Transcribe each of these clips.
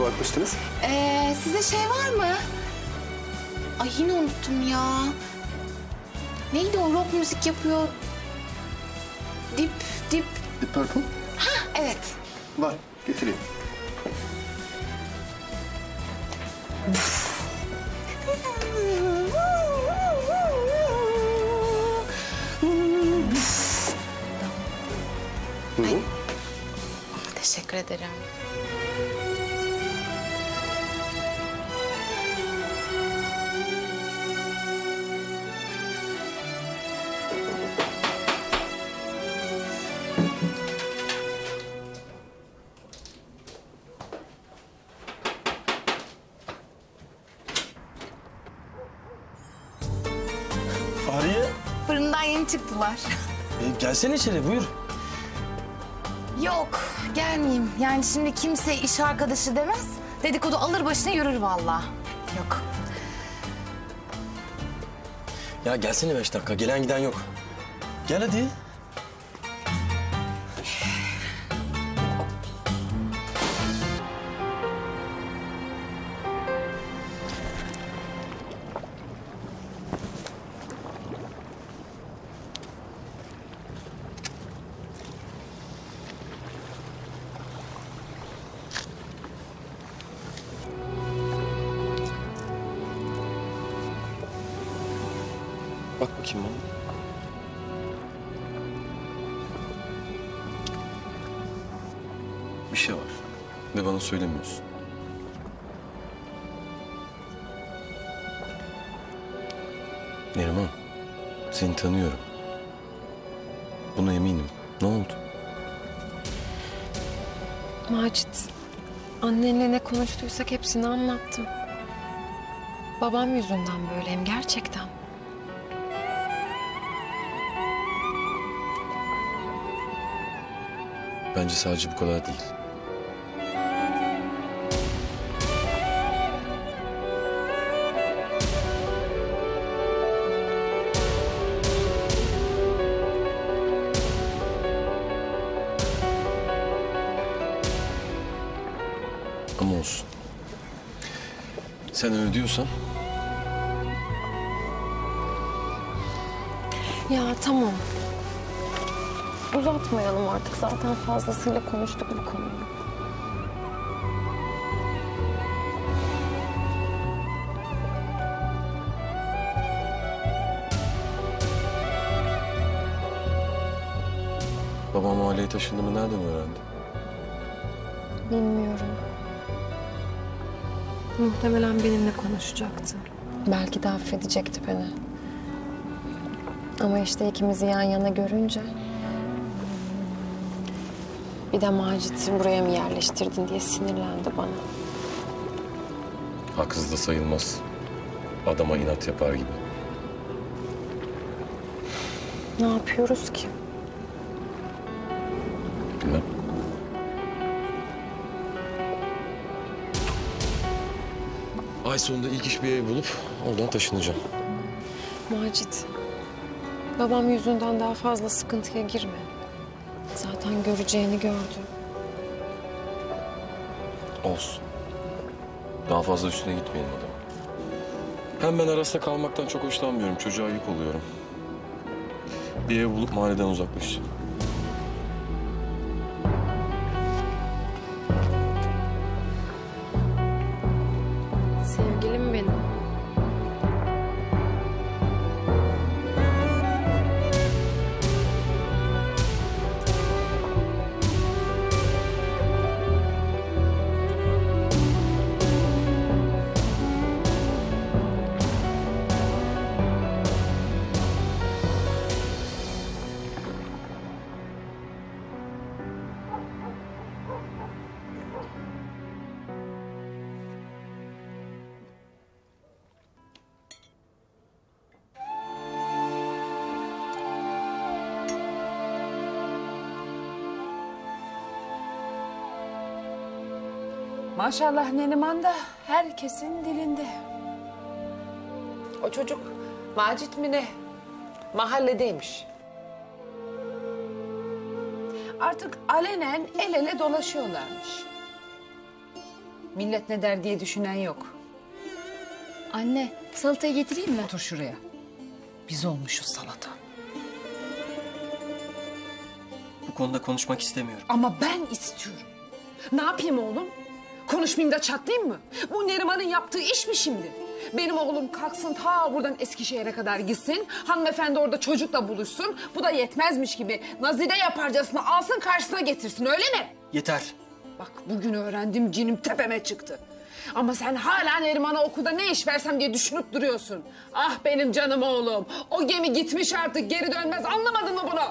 bakmıştınız? Size şey var mı? Ay yine unuttum ya. Neydi o rock müzik yapıyor? Deep. Deep Purple? Ha evet. Var, getireyim. Ay, teşekkür ederim. Fahriye. Fırından yeni çıktılar. Gelsene içeri, buyur. Yok, gelmeyeyim. Yani şimdi kimse iş arkadaşı demez. Dedikodu alır başına yürür vallahi. Yok. Ya gelsene 5 dakika, gelen giden yok. Gel hadi. Bak bakayım bana. Bir şey var ve bana söylemiyorsun. Neriman, seni tanıyorum. Buna eminim. Ne oldu? Macit, annenle ne konuştuysak hepsini anlattım. Babam yüzünden böyleyim gerçekten. Bence sadece bu kadar değil. Ama olsun. Sen öyle diyorsan. Ya tamam. Uzatmayalım artık. Zaten fazlasıyla konuştuk bu konuyu. Babam mahalleye taşındığımı nereden öğrendi? Bilmiyorum. Muhtemelen benimle konuşacaktı. Belki de affedecekti beni. Ama işte ikimizi yan yana görünce... Bir de Macit'i buraya mı yerleştirdin diye sinirlendi bana. Haksız da sayılmaz. Adama inat yapar gibi. Ne yapıyoruz ki? Bilmem. Ay sonunda ilk iş bir ev bulup oradan taşınacağım. Macit, babam yüzünden daha fazla sıkıntıya girme. Zaten göreceğini gördü. Olsun. Daha fazla üstüne gitmeyelim adamın. Hem ben arasında kalmaktan çok hoşlanmıyorum. Çocuğa yük oluyorum. Bir ev bulup mahalleden uzaklaşacağım. Sevgilim benim. Maşallah Neriman da herkesin dilinde. O çocuk Macit mi ne? Mahalledeymiş. Artık alenen el ele dolaşıyorlarmış. Millet ne der diye düşünen yok. Anne, salatayı getireyim mi? Otur şuraya. Biz olmuşuz salata. Bu konuda konuşmak istemiyorum. Ama ben istiyorum. Ne yapayım oğlum? Konuşmayayım da çatlayayım mı? Bu Neriman'ın yaptığı iş mi şimdi? Benim oğlum kalksın ta buradan Eskişehir'e kadar gitsin. Hanımefendi orada çocukla buluşsun. Bu da yetmezmiş gibi nazire yaparcasına alsın karşısına getirsin, öyle mi? Yeter. Bak bugün öğrendim, cinim tepeme çıktı. Ama sen hala Neriman'a okulda ne iş versem diye düşünüp duruyorsun. Ah benim canım oğlum. O gemi gitmiş artık, geri dönmez, anlamadın mı bunu?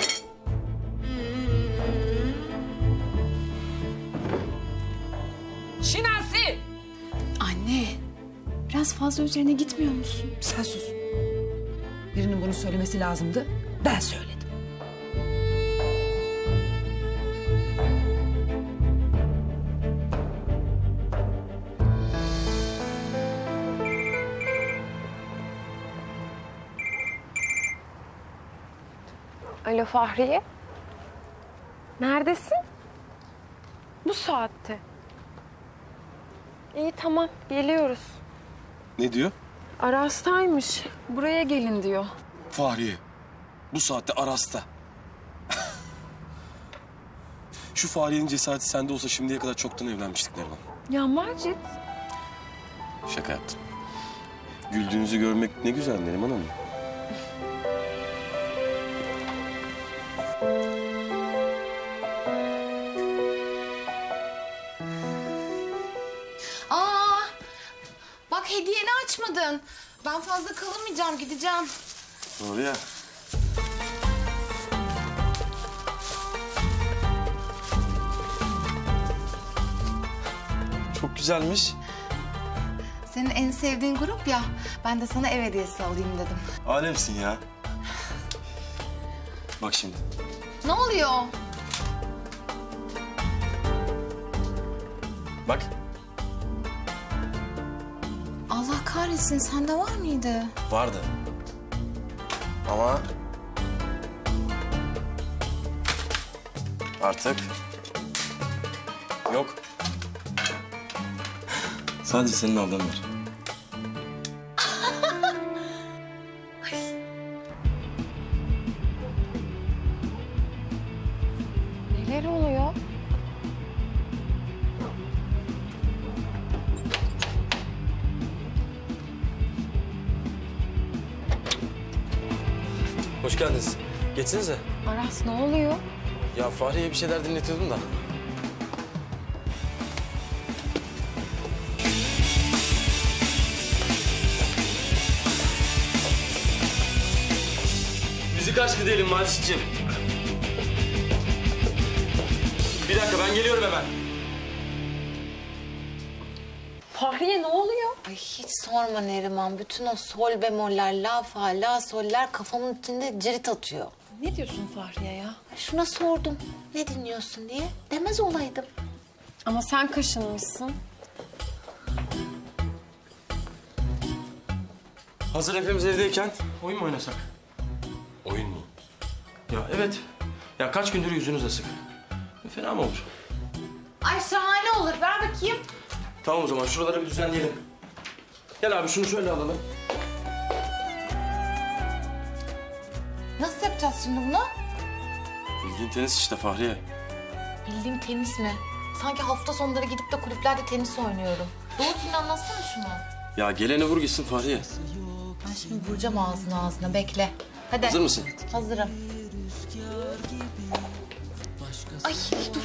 Şinasi! Anne, biraz fazla üzerine gitmiyor musun? Sen sus. Birinin bunu söylemesi lazımdı, ben söyledim. Alo Fahriye. Neredesin? Bu saatte. İyi tamam geliyoruz. Ne diyor? Aras'taymış. Buraya gelin diyor. Fahriye. Bu saatte Aras'ta. Şu Fahriye'nin cesareti sende olsa şimdiye kadar çoktan evlenmiştik Neriman. Ya Macit. Şaka yaptım. Güldüğünüzü görmek ne güzel Neriman Hanım. Aa, bak hediyeni açmadın. Ben fazla kalamayacağım, gideceğim. Doğru ya. Çok güzelmiş. Senin en sevdiğin grup ya. Ben de sana ev hediyesi alayım dedim. Alemsin ya. Bak şimdi. Ne oluyor? Bak. Allah kahretsin, sende var mıydı? Vardı. Ama... artık... yok. Sadece senin aldığın var. Neler oluyor? Hoş geldiniz. Geçsinize. Aras ne oluyor? Ya Fahriye'ye bir şeyler dinletiyordum da. Müzik aşkı diyelim Macit'ciğim. Bir dakika ben geliyorum hemen. Fahriye ne oluyor? Ay hiç sorma Neriman. Bütün o sol bemoller, la fa, la soller kafamın içinde cirit atıyor. Ne diyorsun Fahriye ya? Ay, şuna sordum. Ne dinliyorsun diye. Demez olaydım. Ama sen kaşınmışsın. Hazır hepimiz evdeyken oyun mu oynasak? Oyun mu? Ya evet. Ya kaç gündür yüzünüz asık. Fena mı olur? Ay şahane olur. Ver bakayım. Tamam o zaman şuraları bir düzenleyelim. Gel abi şunu şöyle alalım. Nasıl yapacağız şimdi bunu? Bildiğin tenis işte Fahriye. Bildiğim tenis mi? Sanki hafta sonları gidip de kulüplerde tenis oynuyorum. Doğru düzgün anlatsana şunu. Ya gelene vur gitsin Fahriye. Ben şimdi vuracağım ağzına bekle. Hadi. Hazır mısın? Hazırım. Ay dur.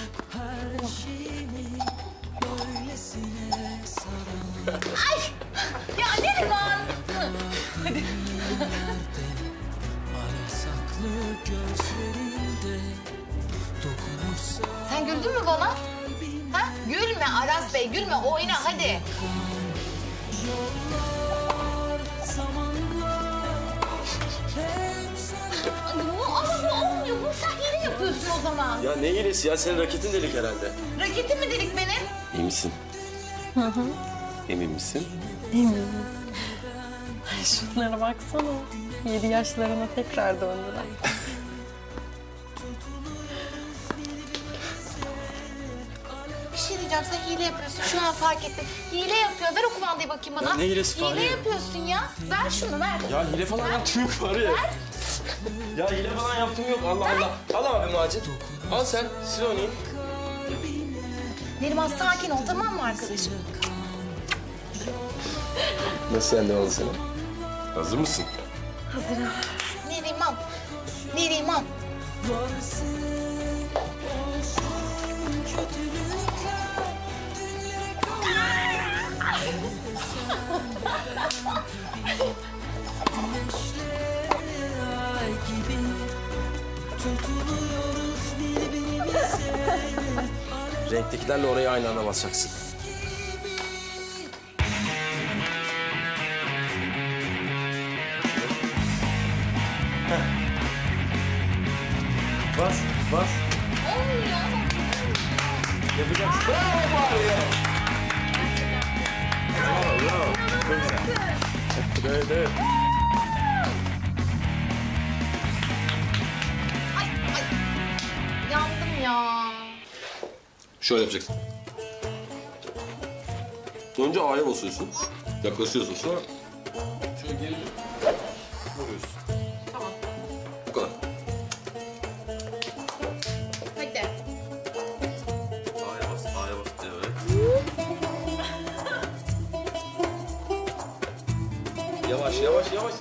Ay! Ya Neriman! Hadi. Sen güldün mü bana? Ha? Gülme Aras Bey, gülme. Oyna hadi. Ama bu olmuyor. Bunu sen hile yapıyorsun o zaman. Ya ne iyilesi ya senin raketin delik herhalde. Raketim mi delik benim? İyi misin? Emin misin? Şunlara baksana. 7 yaşlarına tekrar döndüler. Bir şey diyeceğim. söyleyeceğim. Sen hile yapıyorsun. Şu an fark ettim. Hile yapıyor. Ver o kumandayı bakayım bana. Ya ne hilesi Hile Fahriye? yapıyorsun ya. Ver şunu ver. Ya hile falan yaptım yok Fahriye. Ya hile falan yaptım yok. Allah Allah. Al abi Macit. Al sen. Sil onu. Neriman sakin ol tamam mı arkadaşım? Nasıl sende oldu senin? Hazır mısın? Neriman. Neriman. Renktekilerle orayı aynı anda basacaksın. Heh. Bas, bas. Yapacaksın. Bravo Fahriye. Bravo, bravo. Çok güzel. Evet, evet. Ay. Yandım ya. Şöyle yapacaksın. Önce A'ya basıyorsun. Yaklaşıyorsun. Sonra şöyle geri vuruyorsun. Tamam. Bu kadar. Hadi. A'ya bas, A'ya bas. Evet. Yavaş, yavaş, yavaş.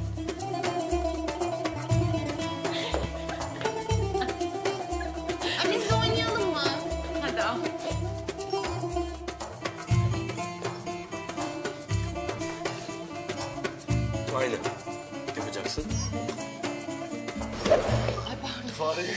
Anne biz oynayalım mı? Hadi al. Aynı. Yapacaksın. Ay pardon. Fahriye.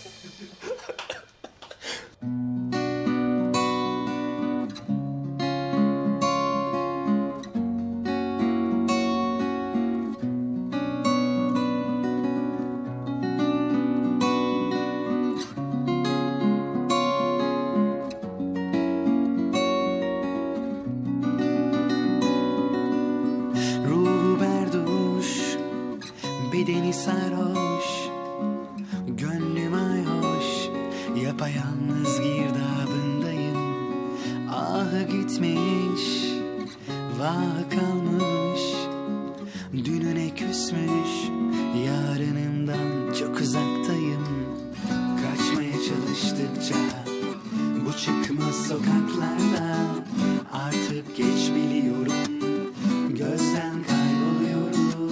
Ruhu berduş, bedeni sarhoş, gönlüm ayhoş, yapayalnız girdabındayım. Ahı gitmiş, vahı kalmış, dününe küsmüş, yarınımdan çok uzaktayım. Kaçmaya çalıştıkça bu çıkmaz sokaklarda artık geç biliyorum. Gözden kayboluyorum.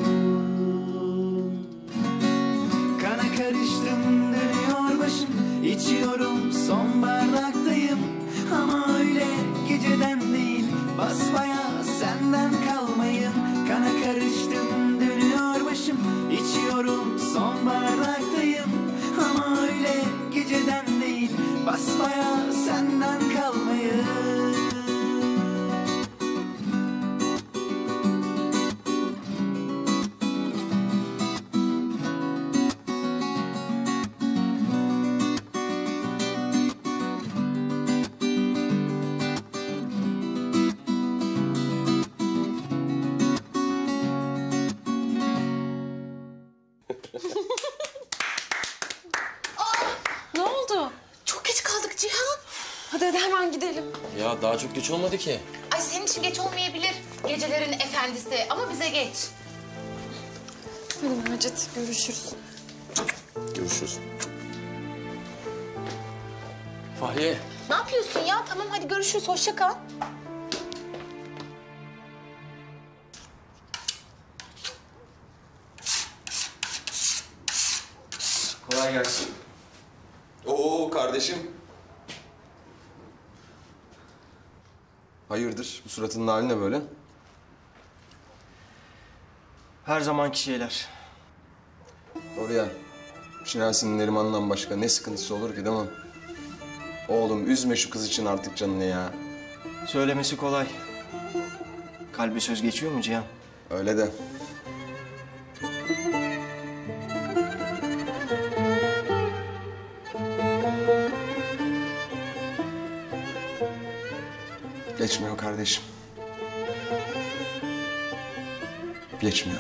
Kana karıştım dönüyor başım. İçiyorum son bardaktayım. Ama öyle geceden değil basbayağı senden kalmayın. Kana karıştım dönüyor başım. İçiyorum son bardaktayım. Ama öyle geceden değil basbayağı senden kalmayın. Ne oldu? Çok geç kaldık Cihan. Hadi hemen gidelim. Ya daha çok geç olmadı ki. Ay senin için geç olmayabilir. Gecelerin efendisi ama bize geç. Hadi Macit, görüşürüz. Görüşürüz. Fahriye. Ne yapıyorsun ya? Tamam hadi görüşürüz. Hoşça kal. Kolay gelsin. Oo kardeşim. Hayırdır? Bu suratının hali ne böyle? Her zamanki şeyler. Doğru ya. Şinasi'nin Neriman'dan başka ne sıkıntısı olur ki değil mi? Oğlum üzme şu kız için artık canını ya. Söylemesi kolay. Kalbe söz geçiyor mu Cihan? Öyle de. Geçmiyor kardeşim. Geçmiyor.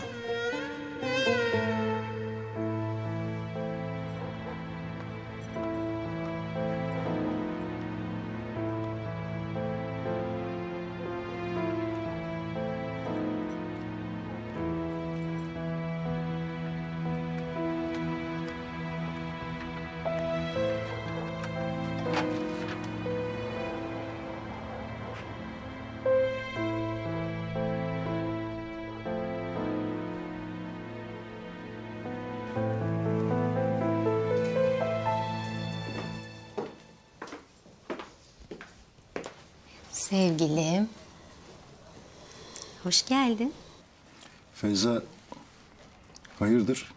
Sevgilim. Hoş geldin. Feyza, hayırdır?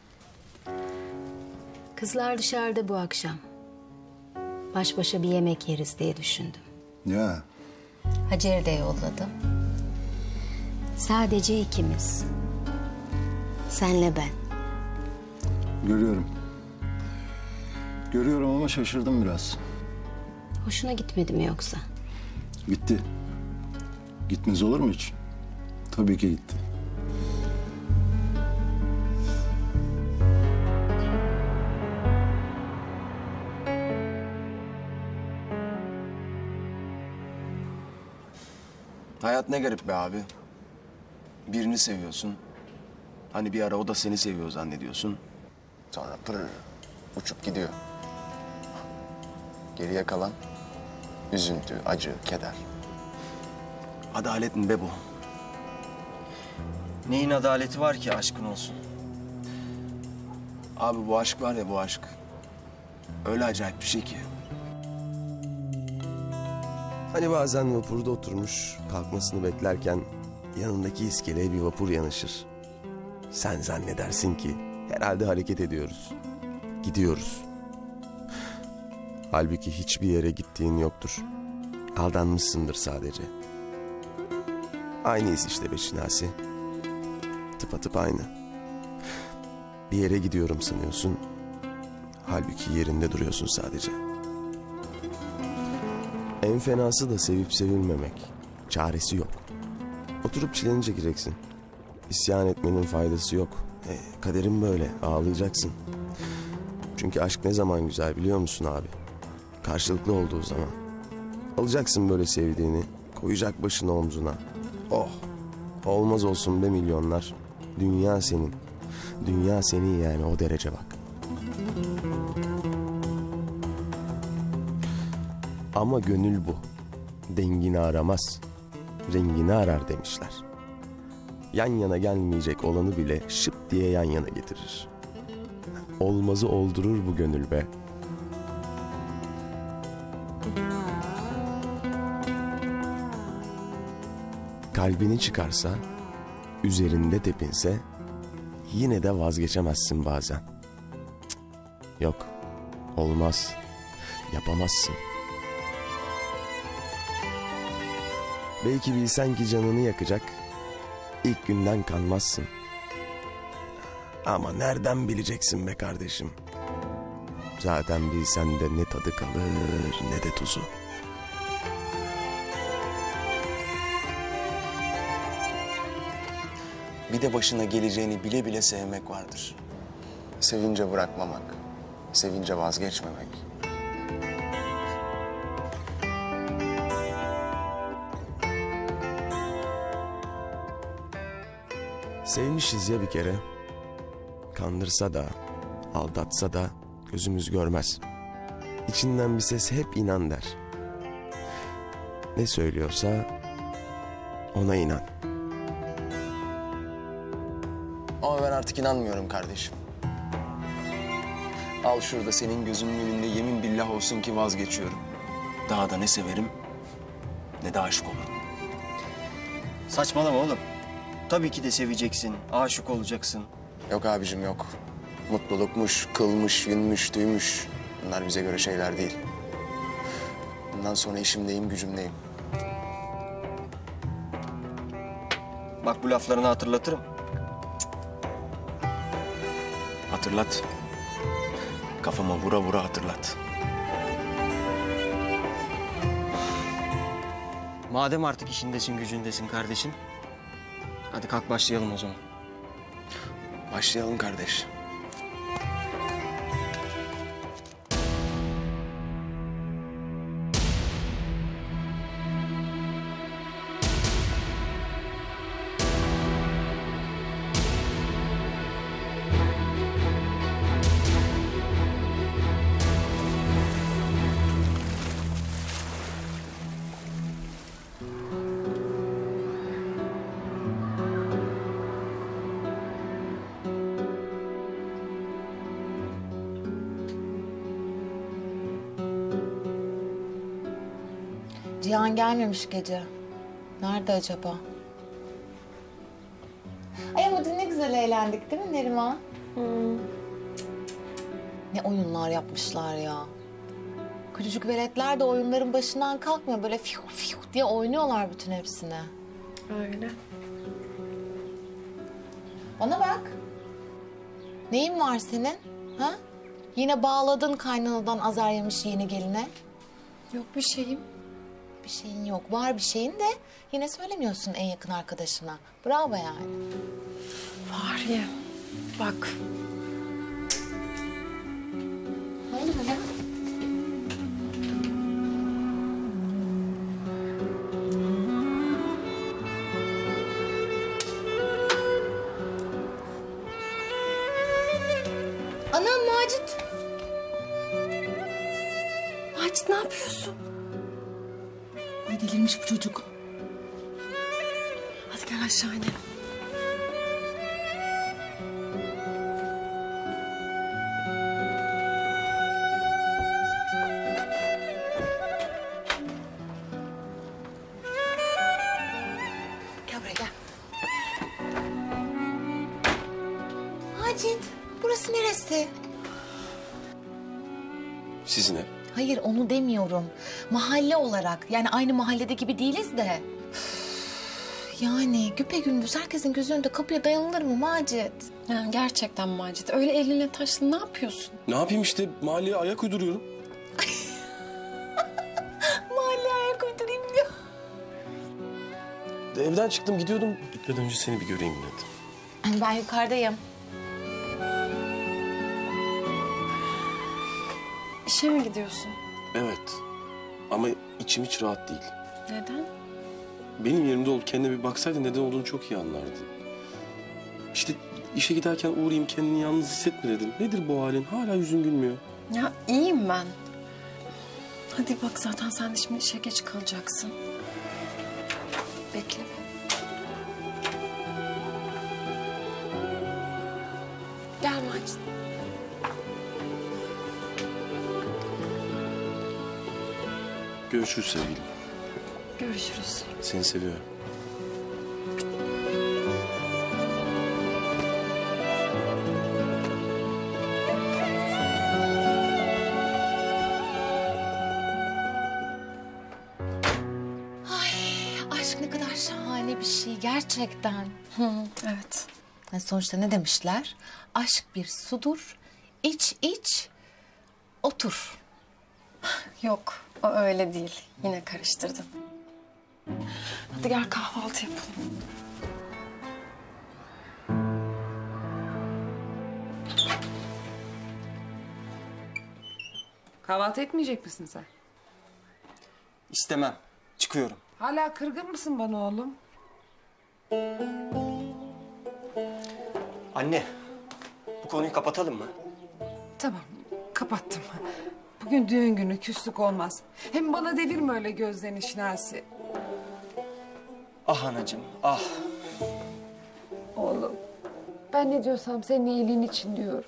Kızlar dışarıda bu akşam. Baş başa bir yemek yeriz diye düşündüm. Ya, Hacer'i de yolladım. Sadece ikimiz. Senle ben. görüyorum. Görüyorum ama şaşırdım biraz. Hoşuna gitmedi mi yoksa? Gitti. Gitmez olur mu hiç? Tabii ki gitti. Hayat ne garip be abi. Birini seviyorsun. Hani bir ara o da seni seviyor zannediyorsun. Sonra pırr uçup gidiyor. Geriye kalan üzüntü, acı, keder. Adalet mi be bu? Neyin adaleti var ki aşkın olsun? Abi bu aşk var ya bu aşk. Öyle acayip bir şey ki. Hani bazen vapurda oturmuş, kalkmasını beklerken yanındaki iskeleye bir vapur yanaşır. Sen zannedersin ki herhalde hareket ediyoruz. Gidiyoruz. Halbuki hiçbir yere gittiğin yoktur. Aldanmışsındır sadece. Aynıyız işte be Şinasi. Tıpatıp aynı. Bir yere gidiyorum sanıyorsun. Halbuki yerinde duruyorsun sadece. En fenası da sevip sevilmemek. Çaresi yok. Oturup çileni çekeceksin. İsyan etmenin faydası yok. Kaderin böyle. Ağlayacaksın. Çünkü aşk ne zaman güzel biliyor musun abi? Karşılıklı olduğu zaman. Alacaksın böyle sevdiğini. Koyacak başını omzuna. Oh. Olmaz olsun be milyonlar. Dünya senin. Dünya senin yani o derece bak. Ama gönül bu. Dengini aramaz. Rengini arar demişler. Yan yana gelmeyecek olanı bile şıp diye yan yana getirir. Olmazı oldurur bu gönül be. Kalbini çıkarsa, üzerinde tepinse, yine de vazgeçemezsin bazen. Cık, yok, olmaz, yapamazsın. Belki bilsen ki canını yakacak, ilk günden kanmazsın. Ama nereden bileceksin be kardeşim? Zaten bilsen de ne tadı kalır ne de tuzu. Bir de başına geleceğini bile bile sevmek vardır. Sevince bırakmamak, sevince vazgeçmemek. Sevmişiz ya bir kere. Kandırsa da, aldatsa da gözümüz görmez. İçinden bir ses hep inan der. Ne söylüyorsa ona inan. Ama ben artık inanmıyorum kardeşim. Al şurada senin gözünün önünde yemin billah olsun ki vazgeçiyorum. Daha da ne severim ne de aşık olurum. Saçmalama oğlum. Tabii ki de seveceksin, aşık olacaksın. Yok abicim yok. Mutlulukmuş, kılmış, yünmüş, tüymüş. Bunlar bize göre şeyler değil. Bundan sonra işimdeyim, gücümdeyim. Bak bu laflarını hatırlatırım. Hatırlat. Kafama vura vura hatırlat. Madem artık işindesin, gücündesin kardeşim. Hadi kalk başlayalım o zaman. Başlayalım kardeş. Cihan gelmemiş gece. Nerede acaba? Ay ama dün ne güzel eğlendik değil mi Neriman? Ne oyunlar yapmışlar ya. Küçücük veletler de oyunların başından kalkmıyor. Böyle fiyu fiyu diye oynuyorlar bütün hepsini. Öyle. Bana bak. Neyin var senin? Ha? Yine bağladın kaynanadan azar yemiş yeni geline. Yok bir şeyim. Bir şeyin yok. Var bir şeyin de yine söylemiyorsun en yakın arkadaşına. Bravo yani. Fahriye bak. Ne oldu böyle? Anam Macit. Macit ne yapıyorsun? Ay delirmiş bu çocuk. Hadi gel aşağı inelim. Gel buraya gel. Macit, burası neresi? Sizin ev. Hayır, onu demiyorum. Mahalle olarak. Yani aynı mahallede gibi değiliz de. Üf, yani güpegündüz herkesin gözü önünde kapıya dayanılır mı Macit? Yani gerçekten Macit öyle eline taşlı ne yapıyorsun? Ne yapayım işte mahalleye ayak uyduruyorum. Mahalleye ayak uydurayım diyor. Evden çıktım gidiyordum. Gitmeden önce seni bir göreyim dedim. Ben yukarıdayım. İşe mi gidiyorsun? Evet. Ama içim hiç rahat değil. Neden? Benim yerimde olup kendine bir baksaydın neden olduğunu çok iyi anlardın. İşte işe giderken uğrayayım kendini yalnız hissetme dedim. Nedir bu halin? Hala yüzün gülmüyor. Ya iyiyim ben. Hadi bak zaten sen de şimdi işe geç kalacaksın. Bekle. Gel Macit. Görüşürüz sevgilim. Görüşürüz. Seni seviyorum. Ay, aşk ne kadar şahane bir şey gerçekten. Evet. Yani sonuçta ne demişler? Aşk bir sudur, iç iç, otur. Yok o öyle değil. Yine karıştırdın. Hadi gel kahvaltı yapalım. Kahvaltı etmeyecek misin sen? İstemem. Çıkıyorum. Hala kırgın mısın bana oğlum? Anne, bu konuyu kapatalım mı? Tamam, kapattım. Bugün düğün günü, küslük olmaz. Hem bana devirme öyle gözlerini Şinasi. Ah anacığım, ah. Oğlum, ben ne diyorsam senin iyiliğin için diyorum.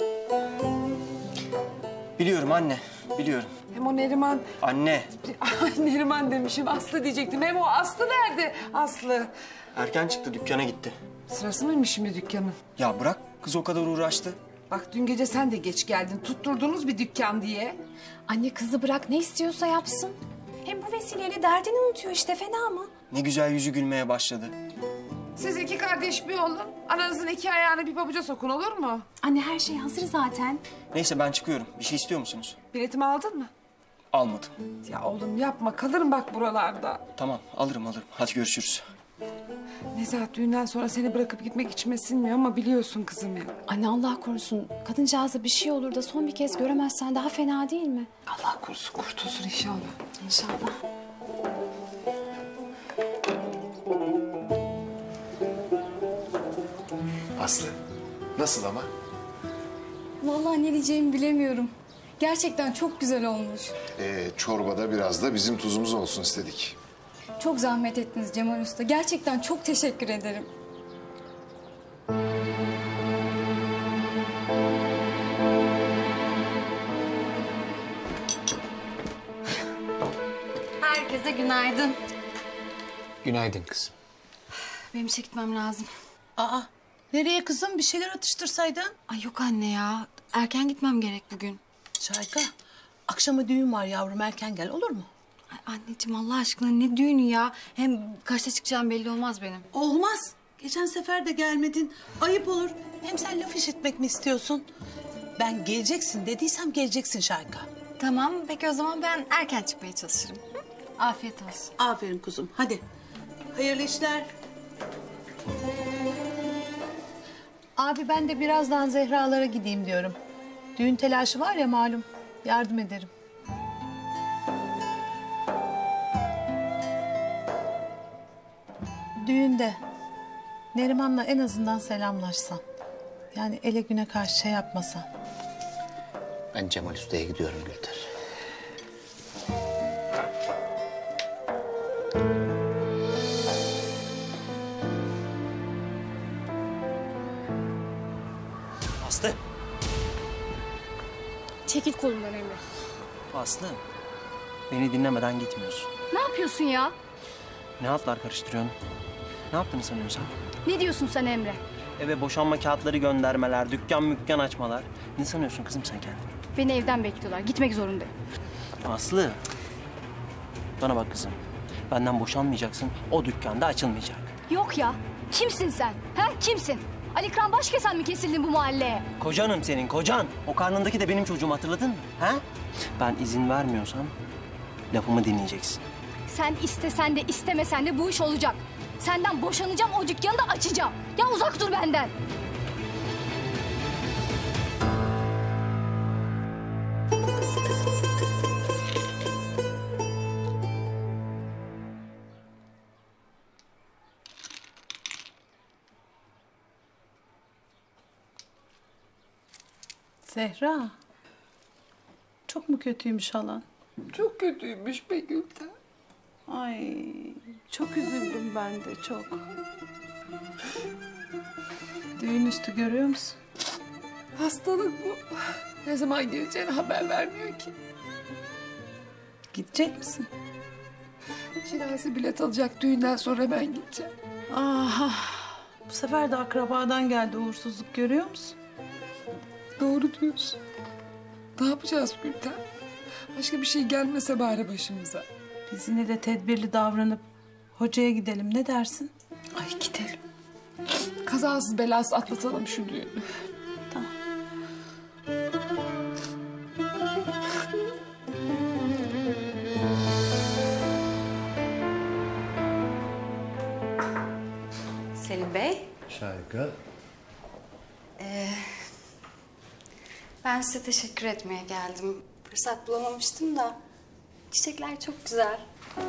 Biliyorum anne, biliyorum. Hem o Neriman... Anne. Ay Neriman demişim, Aslı diyecektim. Hem o Aslı nerede? Aslı. Erken çıktı, dükkana gitti. Sırası mıymış şimdi dükkanın? Ya bırak, kız o kadar uğraştı. Bak dün gece sen de geç geldin. Tutturdunuz bir dükkan diye. Anne kızı bırak ne istiyorsa yapsın. Hem bu vesileyle derdini unutuyor işte fena mı? Ne güzel yüzü gülmeye başladı. Siz iki kardeş bir olun. Ananızın iki ayağını bir pabuca sokun olur mu? Anne her şey hazır zaten. Neyse ben çıkıyorum. Bir şey istiyor musunuz? Biletimi aldın mı? Almadım. Ya oğlum yapma kalırım bak buralarda. Tamam alırım. Hadi görüşürüz. Nezahat düğünden sonra seni bırakıp gitmek içime sinmiyor ama biliyorsun kızım ya. Anne Allah korusun kadıncağıza bir şey olur da son bir kez göremezsen daha fena değil mi? Allah korusun kurtulsun inşallah. İnşallah. Aslı, nasıl ama? Vallahi ne diyeceğimi bilemiyorum. Gerçekten çok güzel olmuş. Çorbada biraz da bizim tuzumuz olsun istedik. Çok zahmet ettiniz Cemal Usta. Gerçekten çok teşekkür ederim. Herkese Dede günaydın. Günaydın kızım. Benim işe gitmem lazım. Aa, nereye kızım? Bir şeyler atıştırsaydın. Ay yok anne ya. Erken gitmem gerek bugün. Şayka, akşama düğün var yavrum. Erken gel olur mu? Ay anneciğim Allah aşkına ne düğünü ya. Hem kaçta çıkacağım belli olmaz benim. Olmaz. Geçen sefer de gelmedin. Ayıp olur. Hem sen laf işitmek mi istiyorsun? Ben geleceksin dediysem geleceksin Şayka. Tamam peki o zaman ben erken çıkmaya çalışırım. Hı? Afiyet olsun. Aferin kuzum. Hadi. Hayırlı işler. Abi ben de birazdan Zehra'lara gideyim diyorum. Düğün telaşı var ya malum. Yardım ederim. Düğünde Neriman'la en azından selamlaşsan. Yani ele güne karşı şey yapmasan. Ben Cemal Usta'ya gidiyorum Gülter. Aslı. Çekil kolumdan Emre. Aslı. Beni dinlemeden gitmiyorsun. Ne yapıyorsun ya? Ne hatlar karıştırıyorsun? Ne yaptığını sanıyorsun sen? Ne diyorsun sen Emre? Eve boşanma kağıtları göndermeler, dükkan açmalar. Ne sanıyorsun kızım sen kendini? Beni evden bekliyorlar. Gitmek zorundayım. Aslı. Bana bak kızım. Benden boşanmayacaksın. O dükkanda açılmayacak. Yok ya. Kimsin sen? Ha? Kimsin? Ali Kıran baş kesen mi kesildin bu mahalleye? Kocanım senin, kocan. O karnındaki de benim çocuğum, hatırladın mı? Ha? Ben izin vermiyorsam lafımı dinleyeceksin. Sen istesen de istemesen de bu iş olacak. Senden boşanacağım, o dükkanı da açacağım. Ya uzak dur benden. Zehra. Çok mu kötüymüş halan? Çok kötüymüş be Gülten. Ay çok üzüldüm ben de çok. Düğün üstü görüyor musun? Hastalık bu. Ne zaman geleceğini haber vermiyor ki. Gidecek misin? Şinasi bilet alacak, düğünden sonra ben gideceğim. Aha. Bu sefer de akrabadan geldi uğursuzluk, görüyor musun? Doğru diyorsun. Ne yapacağız Gülten? Başka bir şey gelmese bari başımıza. Biz yine de tedbirli davranıp hocaya gidelim, ne dersin? Ay gidelim. Kazasız belasız atlatalım şu düğünü. Tamam. Selim Bey. Şayka. Ben size teşekkür etmeye geldim. Fırsat bulamamıştım da. Çiçekler çok güzel.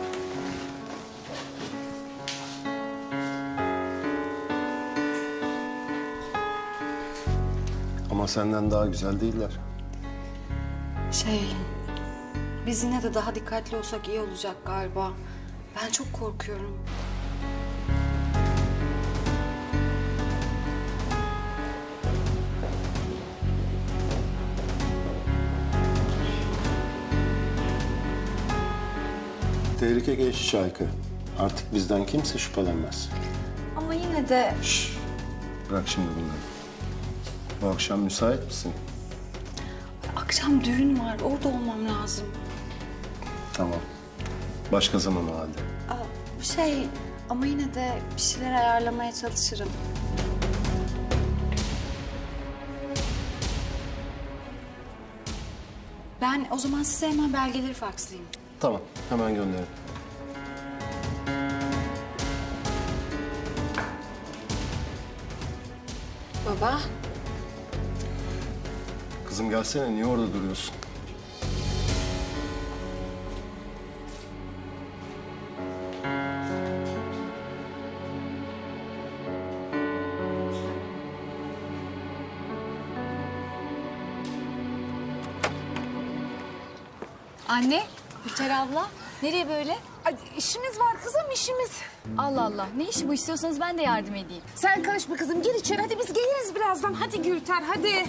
Ama senden daha güzel değiller. Biz yine de daha dikkatli olsak iyi olacak galiba. Ben çok korkuyorum. Tehlike geçti Şayka. Artık bizden kimse şüphelenmez. Ama yine de... Bırak şimdi bunları. Bu akşam müsait misin? Akşam düğün var, orada olmam lazım. Tamam. Başka zaman o halde. Ama yine de bir şeyler ayarlamaya çalışırım. Ben o zaman size hemen belgeleri fakslayayım. Tamam. Hemen gönderin. Baba. Kızım gelsene. Niye orada duruyorsun? Anne, Gülter abla. Nereye böyle? Ay, işimiz var kızım, işimiz. Allah Allah. Ne işi bu? İstiyorsanız ben de yardım edeyim. Sen karışma kızım, gir içeri. Hadi biz geliriz birazdan. Hadi Gülter, hadi.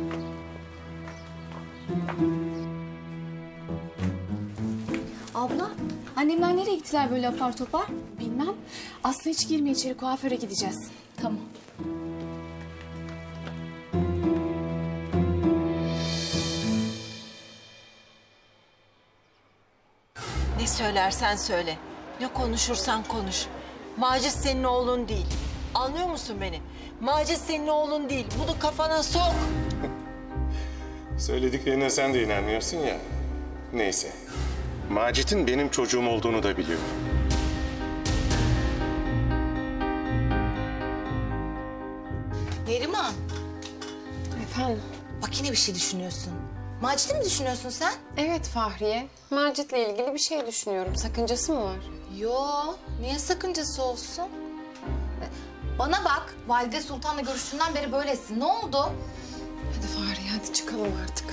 Abla, Annemler nereye gittiler böyle apar topar? Bilmem. Aslı hiç girme içeri, kuaföre gideceğiz. Tamam. Ne söylersen söyle. Ne konuşursan konuş. Macit senin oğlun değil. Anlıyor musun beni? Macit senin oğlun değil. Bunu kafana sok. Söylediklerine sen de inanmıyorsun ya. Neyse. Macit'in benim çocuğum olduğunu da biliyorum. Neriman. Efendim? Bak yine bir şey düşünüyorsun. Macit'i mi düşünüyorsun sen? Evet Fahriye. Macit'le ilgili bir şey düşünüyorum. Sakıncası mı var? Yo, niye sakıncası olsun? Bana bak, Valide Sultan'la görüştüğünden beri böylesin. Ne oldu? Hadi Fahriye, hadi çıkalım artık.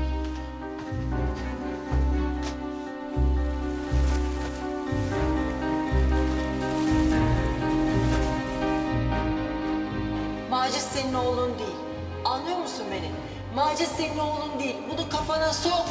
Macit senin oğlun değil. Anlıyor musun beni? Macit senin oğlun değil. Bunu kafana sok.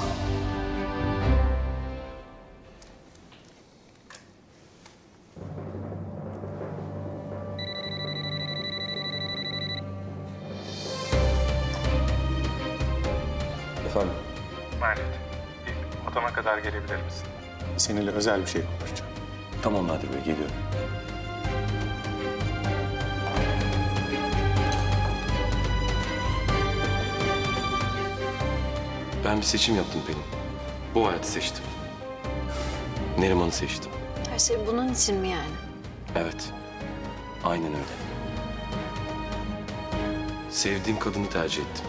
Efendim? Macit, odama kadar gelebilir misin? Seninle özel bir şey konuşacağım. Tamam Nadir Bey, geliyorum. Ben bir seçim yaptım Pelin. Bu hayatı seçtim. Neriman'ı seçtim. Her şey bunun için mi yani? Evet. Aynen öyle. Sevdiğim kadını tercih ettim.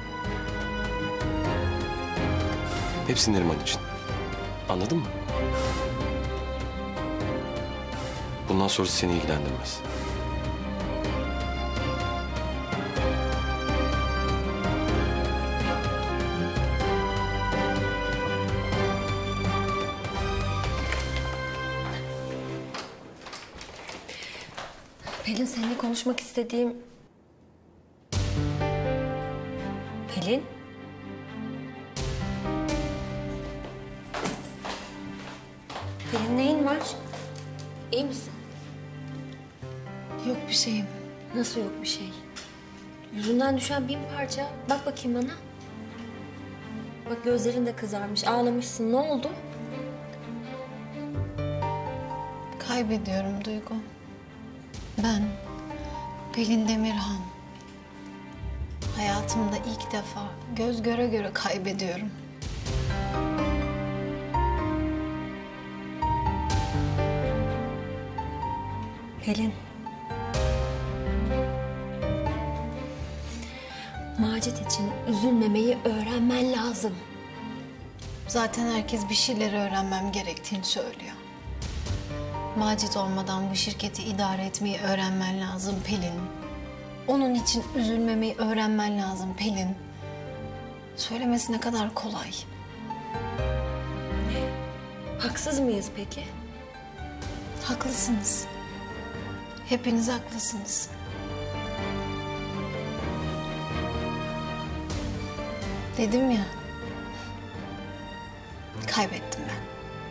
Hepsi Neriman için. Anladın mı? Bundan sonrası seni ilgilendirmez. Pelin, seninle konuşmak istediğim... Pelin? Pelin, neyin var? İyi misin? Yok bir şeyim. Nasıl yok bir şey? Yüzünden düşen bin parça. Bak bakayım bana. Bak gözlerin de kızarmış, ağlamışsın. Ne oldu? Kaybediyorum Duygu. Ben, Pelin Demirhan. Hayatımda ilk defa göz göre göre kaybediyorum. Pelin. Macit için üzülmemeyi öğrenmen lazım. Zaten herkes bir şeyleri öğrenmem gerektiğini söylüyor. Macit olmadan bu şirketi idare etmeyi öğrenmen lazım Pelin. Onun için üzülmemeyi öğrenmen lazım Pelin. Söylemesi ne kadar kolay. Haksız mıyız peki? Haklısınız. Hepiniz haklısınız. Dedim ya. Kaybettim ben.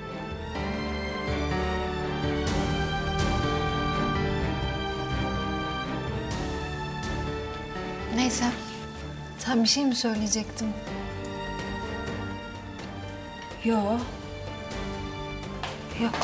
Neyse. Sen bir şey mi söyleyecektin? Yok. Yok.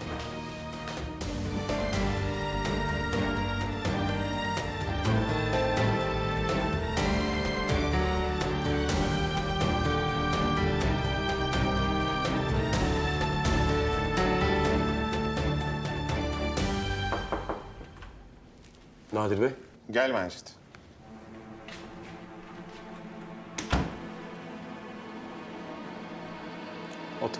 Nadir Bey. Gel Macit. Otur.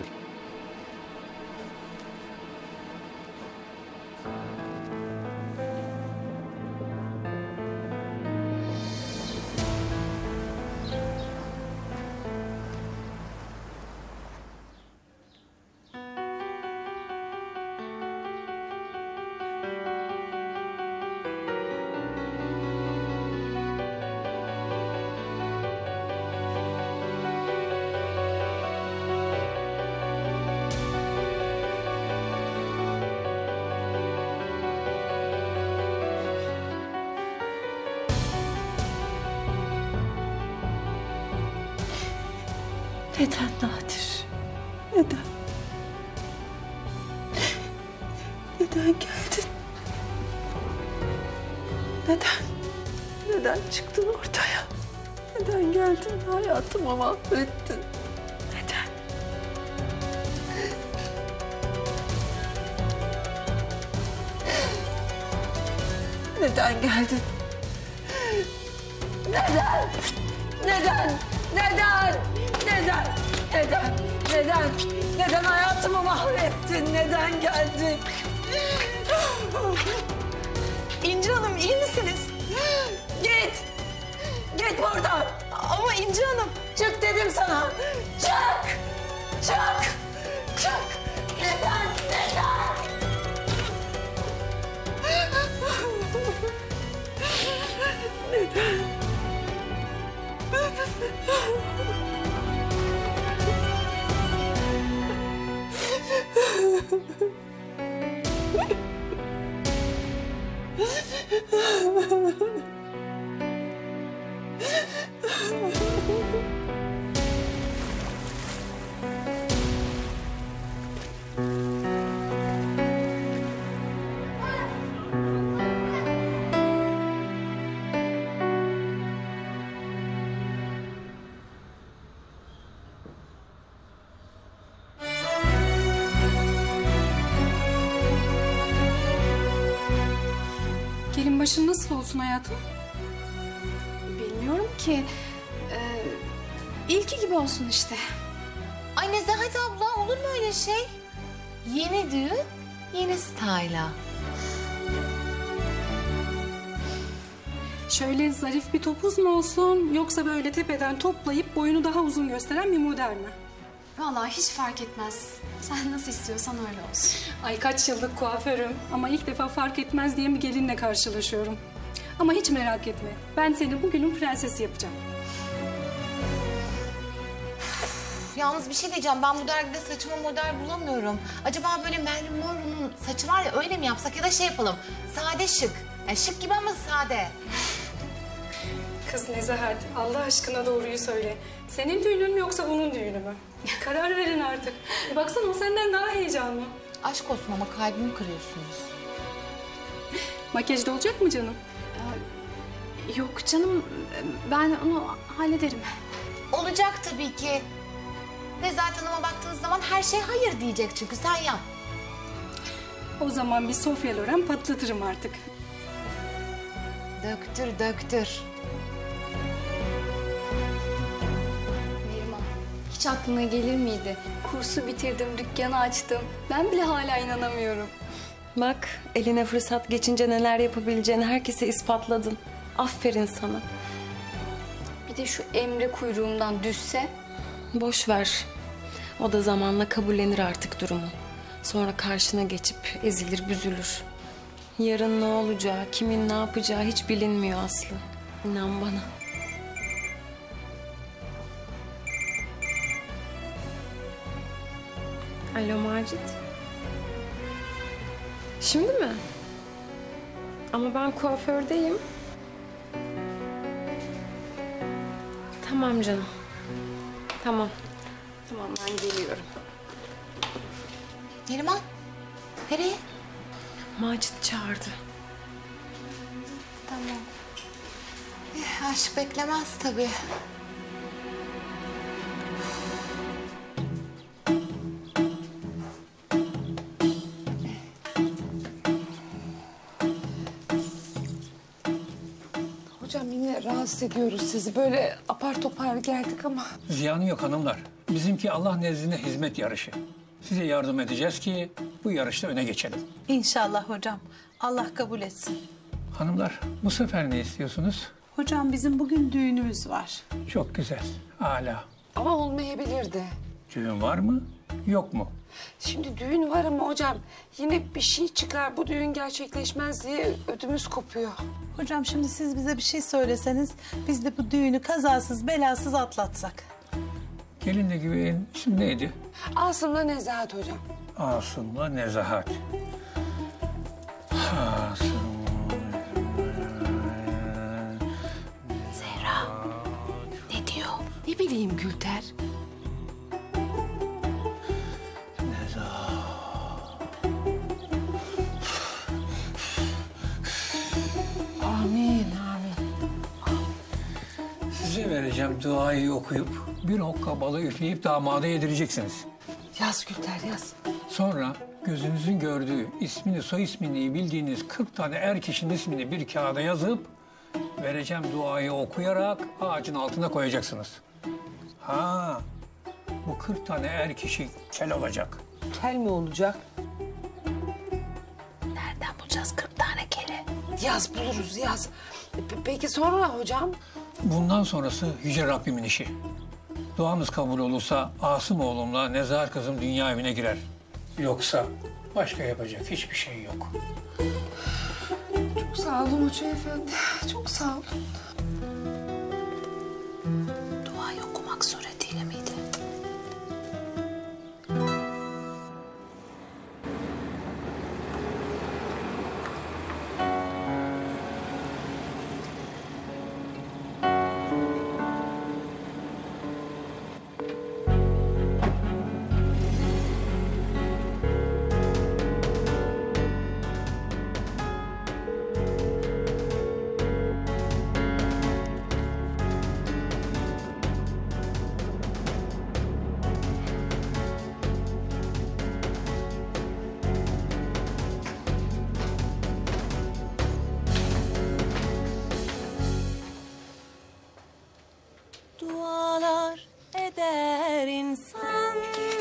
Neden Nadir? Neden? Neden geldin? Neden? Neden çıktın ortaya? Neden geldin hayatımı mahvettin? Neden? Neden geldin? Neden? Neden? Neden? Neden? Neden? Neden? Neden hayatımı mahvettin? Neden geldin? İnci Hanım iyi misiniz? Git! Git buradan! Ama İnci Hanım çık dedim sana! Çık! Çık! Çık! Neden? Neden? Neden? Gelin başın nasıl olsun hayatım? Bilmiyorum ki. İlki gibi olsun işte. Ay Nezahat abla olur mu öyle şey? Yeni düğün, yeni style'a. Şöyle zarif bir topuz mu olsun yoksa böyle tepeden toplayıp boyunu daha uzun gösteren bir model mi? Vallahi hiç fark etmez. Sen nasıl istiyorsan öyle olsun. Ay kaç yıllık kuaförüm ama ilk defa fark etmez diye bir gelinle karşılaşıyorum. Ama hiç merak etme. Ben seni bugünün prensesi yapacağım. Yalnız bir şey diyeceğim. Ben bu dergide saçıma model bulamıyorum. Acaba böyle Marilyn Monroe'nun saçı var ya öyle mi yapsak ya da şey yapalım. Sade şık. Yani şık gibi ama sade. Kız Nezahat, Allah aşkına doğruyu söyle. Senin düğünün mü yoksa onun düğünü mü? Karar verin artık. Baksana o senden daha heyecanlı. Aşk olsun ama kalbimi kırıyorsunuz. Makyajda olacak mı canım? Yok canım, ben onu hallederim. Olacak tabii ki. Nezahat Hanım'a baktığınız zaman her şey hayır diyecek çünkü sen yap. O zaman bir Sofya Loren patlatırım artık. Döktür, döktür. Neriman, hiç aklına gelir miydi? Kursu bitirdim, dükkanı açtım. Ben bile hala inanamıyorum. Bak eline fırsat geçince neler yapabileceğini herkese ispatladın. Aferin sana. Bir de şu Emre kuyruğumdan düşse. Boş ver. O da zamanla kabullenir artık durumu. Sonra karşına geçip ezilir büzülür. Yarın ne olacağı, kimin ne yapacağı hiç bilinmiyor Aslı. İnan bana. Alo Macit. Şimdi mi? Ama ben kuafördeyim. Tamam canım. Tamam. Tamam ben geliyorum. Neriman, nereye? Macit çağırdı. Tamam. Aşk beklemez tabii. Hocam yine rahatsız ediyoruz sizi. Böyle apar topar geldik ama. Ziyanı yok hanımlar. Bizimki Allah nezdinde hizmet yarışı. Size yardım edeceğiz ki bu yarışta öne geçelim. İnşallah hocam. Allah kabul etsin. Hanımlar bu sefer ne istiyorsunuz? Hocam bizim bugün düğünümüz var. Çok güzel. Âlâ. Ama olmayabilirdi. Düğün var mı? Yok mu? Şimdi düğün var ama hocam yine bir şey çıkar. Bu düğün gerçekleşmez diye ödümüz kopuyor. Hocam şimdi siz bize bir şey söyleseniz biz de bu düğünü kazasız belasız atlatsak. Gelinle güveyin isim neydi? Asım'la Nezahat hocam. Asım'la Nezahat. Asım. Zehra ne diyor? Ne bileyim Gülter. Size vereceğim duayı okuyup bir okka balı üfleyip damada yedireceksiniz. Yaz Gülter yaz. Sonra gözünüzün gördüğü ismini soy ismini bildiğiniz 40 tane er kişinin ismini bir kağıda yazıp vereceğim duayı okuyarak ağacın altına koyacaksınız. Ha, bu 40 tane er kişi kel olacak. Kel mi olacak? Nereden bulacağız 40 tane kele? Yaz buluruz yaz. Peki sonra hocam? Bundan sonrası Yüce Rabbimin işi. Duanız kabul olursa Asım oğlumla Nezahat kızım dünya evine girer. Yoksa başka yapacak hiçbir şey yok. Çok sağ olun Hoca Efendi. Çok sağ olun. Duayı okumak suretiyle miydi? Dualar eder insan,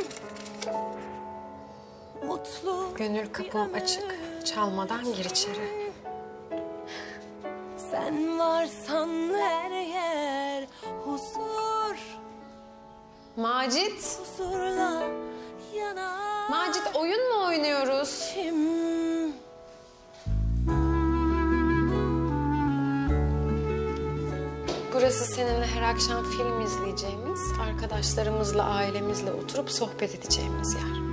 mutlu. Gönül kapım açık. Çalmadan gir içeri. Sen varsan her yer huzur. Macit. Huzurla yanar. Macit oyun mu oynuyoruz? Burası seninle her akşam film izleyeceğimiz, arkadaşlarımızla, ailemizle oturup sohbet edeceğimiz yer.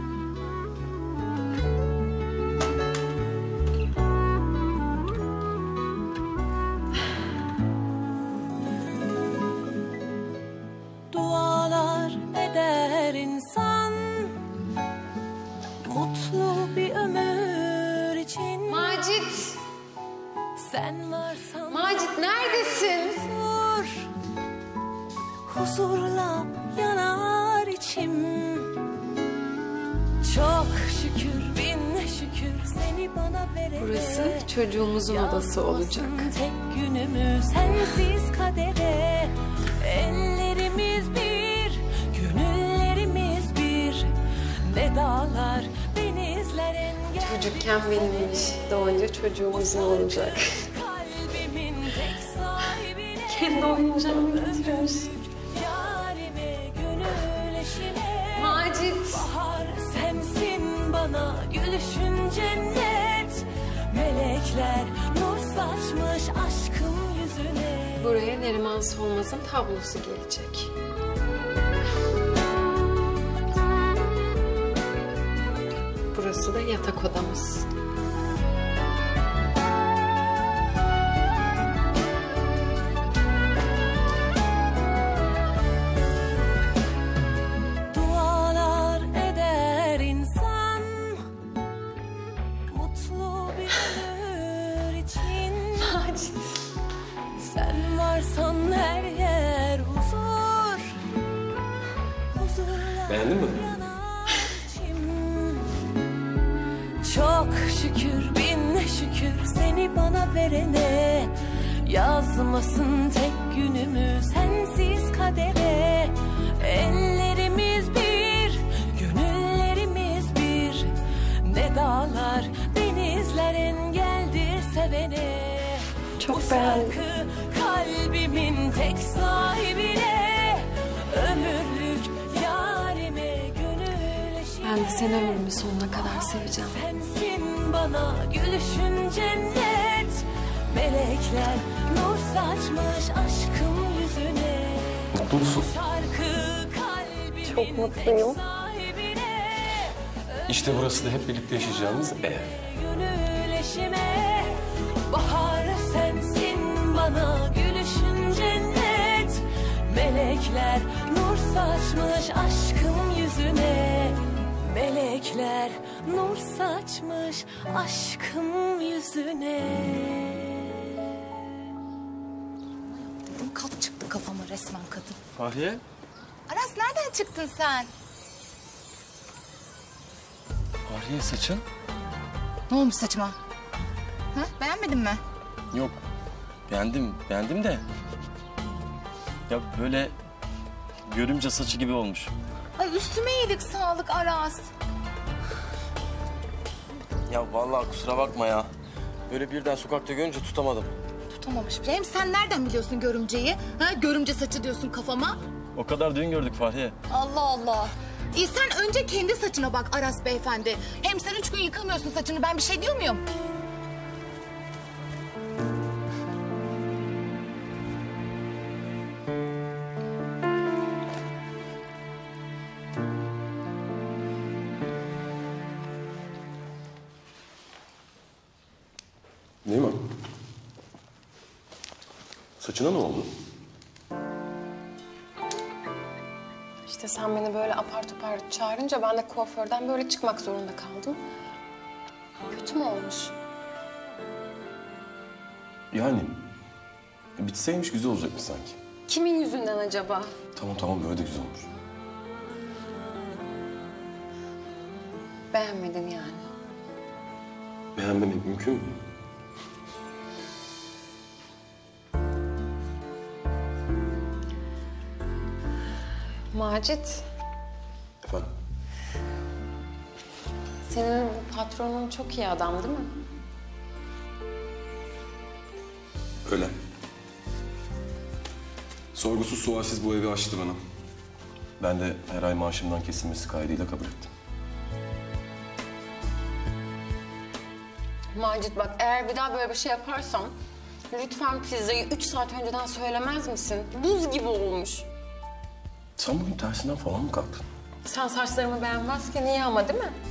Dualar eder insan, mutlu bir ömür için. Macit! Sen varsan... Macit neredesin? Huzurla yanar içim. Çok şükür bin şükür seni bana verene. Burası çocuğumuzun odası olacak. Tek günümüz sensiz kadere. Ellerimiz bir, gönüllerimiz bir. Ne dağlar, denizler engel. Çocukken benimmiş, doğunca çocuğumuzun olacak. Kalbimin tek sahibine. Kendi oyuncağını getirmiş. Macit. Bahar sensin bana gülüşün cennet. Melekler nur saçmış aşkın yüzüne. Buraya Neriman Solmaz'ın tablosu gelecek. Burası da yatak odamız. Sen varsan her yer huzur. Huzurla Beğendin mi? çok şükür bin şükür seni bana verene. Yazmasın tek günümü sensiz kadere. Ellerimiz bir, gönüllerimiz bir. Ne dağlar, denizler engeldir sevene. Çok beğendim. Kalbimin tek sahibine. Ömürlük yarime gönül eşine. Ben de seni ömrümün sonuna kadar seveceğim. Sensin bana gülüşün cennet. Melekler nur saçmış aşkın yüzüne. Mutlu musun? Çok mutluyum. İşte burası da hep birlikte yaşayacağımız ev. Gönül eşime. Bahar sensin bana gülüşün cennet. Melekler nur saçmış aşkın yüzüne. Melekler nur saçmış aşkın yüzüne. Kalk çıktık. kafamı resmen kadın. Fahriye? Aras nereden çıktın sen? Fahriye saçın? Ne olmuş saçıma? Ha? Beğenmedin mi? Yok. Beğendim de. Ya böyle görümce saçı gibi olmuş. Ay üstüme iyilik sağlık Aras. Ya vallahi kusura bakma ya. Böyle birden sokakta görünce tutamadım. Tutamamış bile. Hem sen nereden biliyorsun görümceyi? Ha? Görümce saçı diyorsun kafama. O kadar dün gördük Fahriye. Allah Allah. İyi sen önce kendi saçına bak Aras beyefendi. Hem sen 3 gün yıkamıyorsun saçını. Ben bir şey diyor muyum? Neyman? Saçına ne oldu? İşte sen beni böyle apar topar çağırınca ben de kuaförden böyle çıkmak zorunda kaldım. Kötü mü olmuş? Yani bitseymiş güzel olacakmış sanki. Kimin yüzünden acaba? Tamam öyle de güzel olmuş. Beğenmedin yani. Beğenmemek mümkün mü? Macit, Efendim? senin bu patronun çok iyi adam değil mi? Öyle. Sorgusuz sualsiz bu evi açtı bana. Ben de her ay maaşımdan kesilmesi kaydıyla kabul ettim. Macit bak eğer bir daha böyle bir şey yaparsan lütfen pizzayı 3 saat önceden söylemez misin? Buz gibi olmuş. Sen bugün tersinden falan mı kalktın? Sen saçlarımı beğenmezken iyi ama değil mi?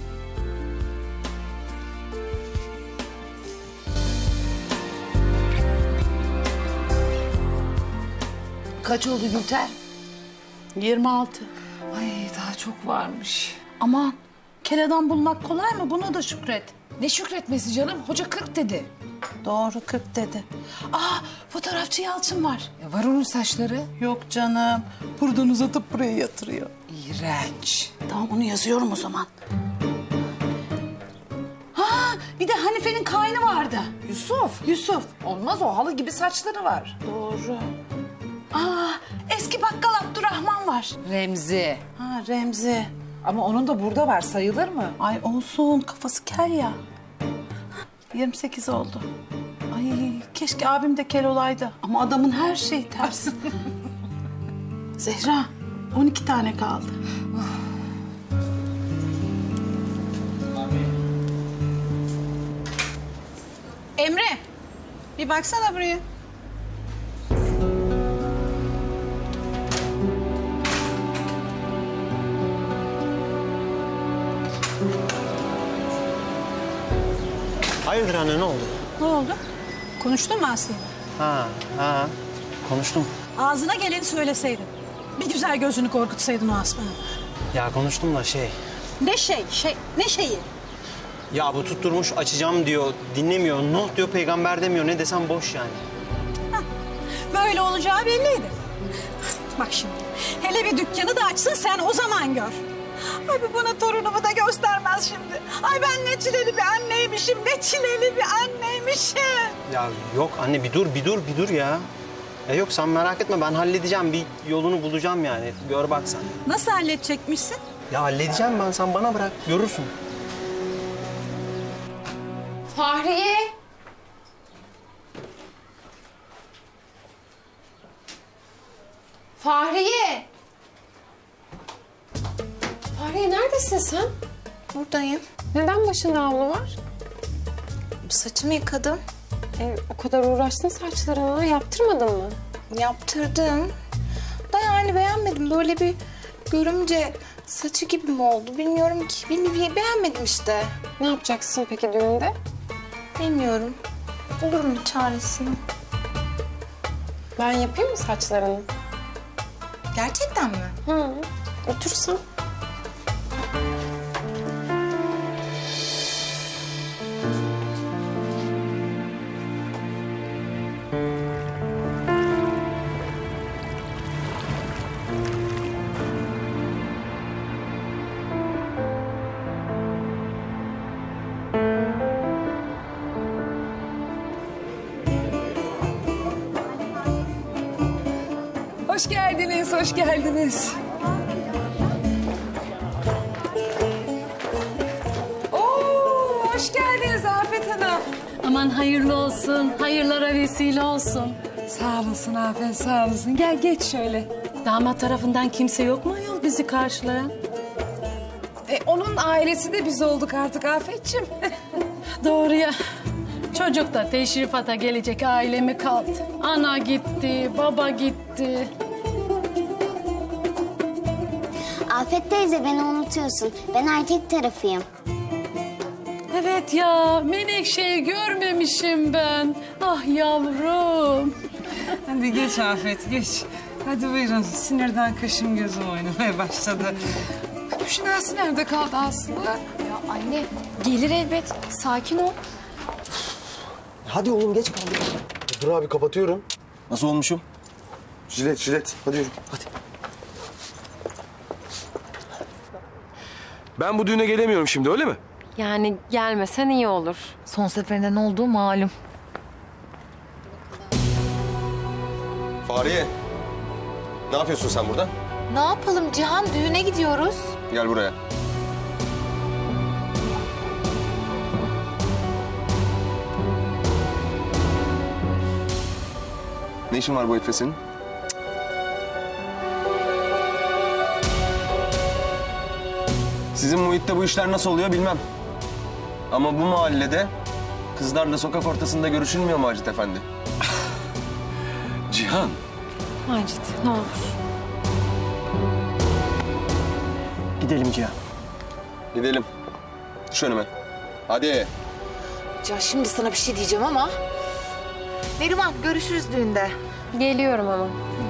Kaç oldu Gülter? 26. Ay daha çok varmış. Aman kel adam bulmak kolay mı? Buna da şükret. Ne şükretmesi canım? Hoca 40 dedi. Doğru 40 dedi. Aa fotoğrafçı Yalçın var. Var onun saçları. Yok canım. Buradan uzatıp buraya yatırıyor. İğrenç. Tamam onu yazıyorum o zaman. Ha bir de Hanife'nin kaynı vardı. Yusuf. Olmaz o halı gibi saçları var. Doğru. Aa eski bakkal Abdurrahman var. Remzi. Ha Remzi. Ama onun da burada var sayılır mı? Ay olsun kafası kel ya. 28 oldu. Ay keşke abim de kel olaydı. Ama adamın her şeyi ters. Zehra 12 tane kaldı. Emre bir baksana buraya. Hayırdır anne ne oldu? Ne oldu? Konuştun mu Aslı'yla? Ha konuştum. Ağzına geleni söyleseydin. Bir güzel gözünü korkutsaydın o aslanı. Ya konuştum da şey. Ne ne şeyi? Ya bu tutturmuş açacağım diyor, dinlemiyor. Nuh diyor, peygamber demiyor. Ne desem boş yani. Böyle olacağı belliydi. Bak şimdi, hele bir dükkanı da açsın sen o zaman gör. Ay bu bana torunumu da göstermez şimdi. Ay ben ne çileli bir anneymişim, ne çileli bir anneymişim. Ya yok anne bir dur ya. Ya yok sen merak etme ben halledeceğim. Bir yolunu bulacağım yani. Gör bak sen. Nasıl halledecekmişsin? Ya halledeceğim ben, sen bana bırak. Görürsün. Fahriye. Fahriye. Fahriye neredesin sen? Buradayım. Neden başında havlu var? Saçımı yıkadım. O kadar uğraştın saçlarına, yaptırmadın mı? Yaptırdım. Da yani beğenmedim. Böyle bir görümce saçı gibi mi oldu bilmiyorum ki. Beğenmedim işte. Ne yapacaksın peki düğünde? Bilmiyorum. Bulurum bir çaresini. Ben yapayım mı saçlarını? Gerçekten mi? Hı. Otursan. Hoş geldiniz, hoş geldiniz. Oo, hoş geldiniz Afet Hanım. Aman hayırlı olsun, hayırlara vesile olsun. Sağ olasın Afet, sağ olasın. Gel geç şöyle. Damat tarafından kimse yok mu ayol bizi karşılayan? Onun ailesi de biz olduk artık Afetciğim. Doğru ya. Çocuk da teşrifata gelecek aile mi kaldı? Ana gitti, baba gitti. Afet teyze beni unutuyorsun. Ben erkek tarafıyım. Evet ya, Menekşe'yi görmemişim ben. Ah yavrum. Hadi geç Afet, geç. Hadi buyurun. Sinirden kaşım gözüm oynamaya başladı. Şinasi nerede kaldı Aslı? Ya anne gelir elbet. Sakin ol. Hadi oğlum geç kaldık. Dur abi kapatıyorum. Nasıl olmuşum? Jilet. Hadi yürü. Hadi. Ben bu düğüne gelemiyorum şimdi, öyle mi? Yani gelmesen iyi olur. Son seferinde ne olduğu malum. Fahriye. Ne yapıyorsun sen burada? Ne yapalım Cihan? Düğüne gidiyoruz. Gel buraya. Ne işin var bu herifle senin? Sizin muhitte bu işler nasıl oluyor bilmem. Ama bu mahallede kızlarla sokak ortasında görüşülmüyor Macit Efendi. Cihan. Macit ne olur. Gidelim Cihan. Gidelim. Düş önüme. Hadi. Ya şimdi sana bir şey diyeceğim ama... Neriman görüşürüz düğünde. Geliyorum ama.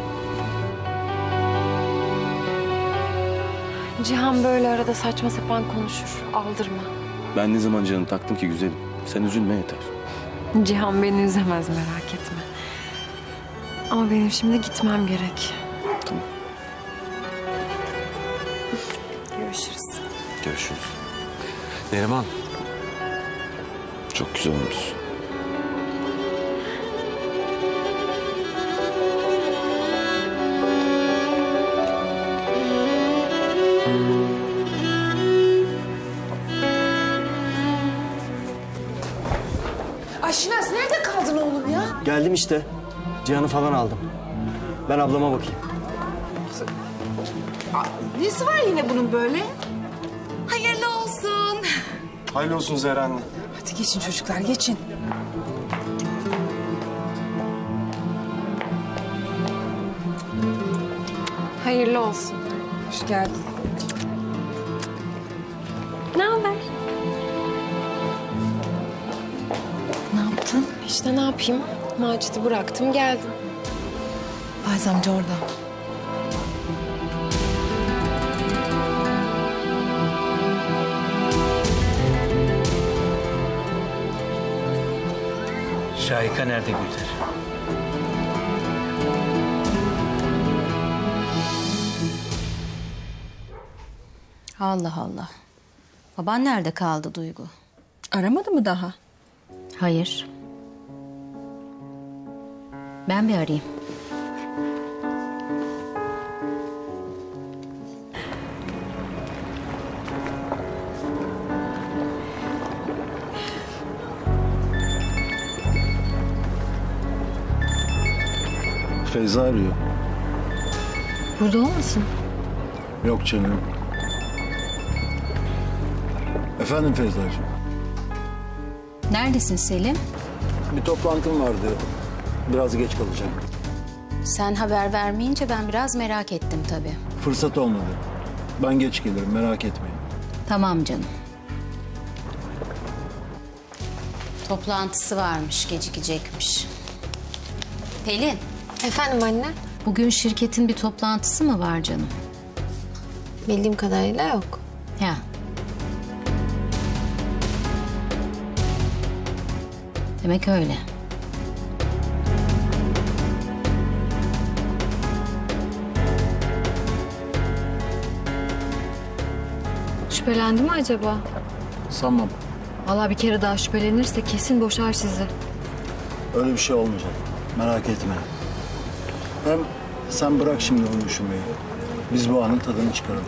Cihan böyle arada saçma sapan konuşur. Aldırma. Ben ne zaman canını taktım ki güzelim. Sen üzülme yeter. Cihan beni üzemez merak etme. Ama benim şimdi gitmem gerek. Tamam. Görüşürüz. Görüşürüz. Neriman. Çok güzel olmuş. Ay Şinas nerede kaldın oğlum ya? Geldim işte. Cihan'ı falan aldım. Ben ablama bakayım. Nesi var yine bunun böyle? Hayırlı olsun. Hayırlı olsun Zehra anne. Hadi geçin çocuklar geçin. Hayırlı olsun. Hoş geldin. Ne haber? Ne yaptın? İşte ne yapayım? Macit'i bıraktım geldim. Faiz amca orada. Şahika nerede Gülter? Allah Allah. Baban nerede kaldı Duygu? Aramadı mı daha? Hayır. Ben bir arayayım. Feyza arıyor. Burada olmasın? Yok canım. Efendim Feyza'cığım. Neredesin Selim? Bir toplantım vardı. Biraz geç kalacağım. Sen haber vermeyince ben biraz merak ettim tabii. Fırsat olmadı. Ben geç gelirim, merak etmeyin. Tamam canım. Toplantısı varmış, gecikecekmiş. Pelin. Efendim anne? Bugün şirketin bir toplantısı mı var canım? Bildiğim kadarıyla yok. Ya. Demek öyle. Şüphelendi mi acaba? Sanmam. Vallahi bir kere daha şüphelenirse kesin boşar sizi. Öyle bir şey olmayacak. Merak etme. Hem Sen bırak şimdi onu düşünmeyi. Biz bu anın tadını çıkaralım.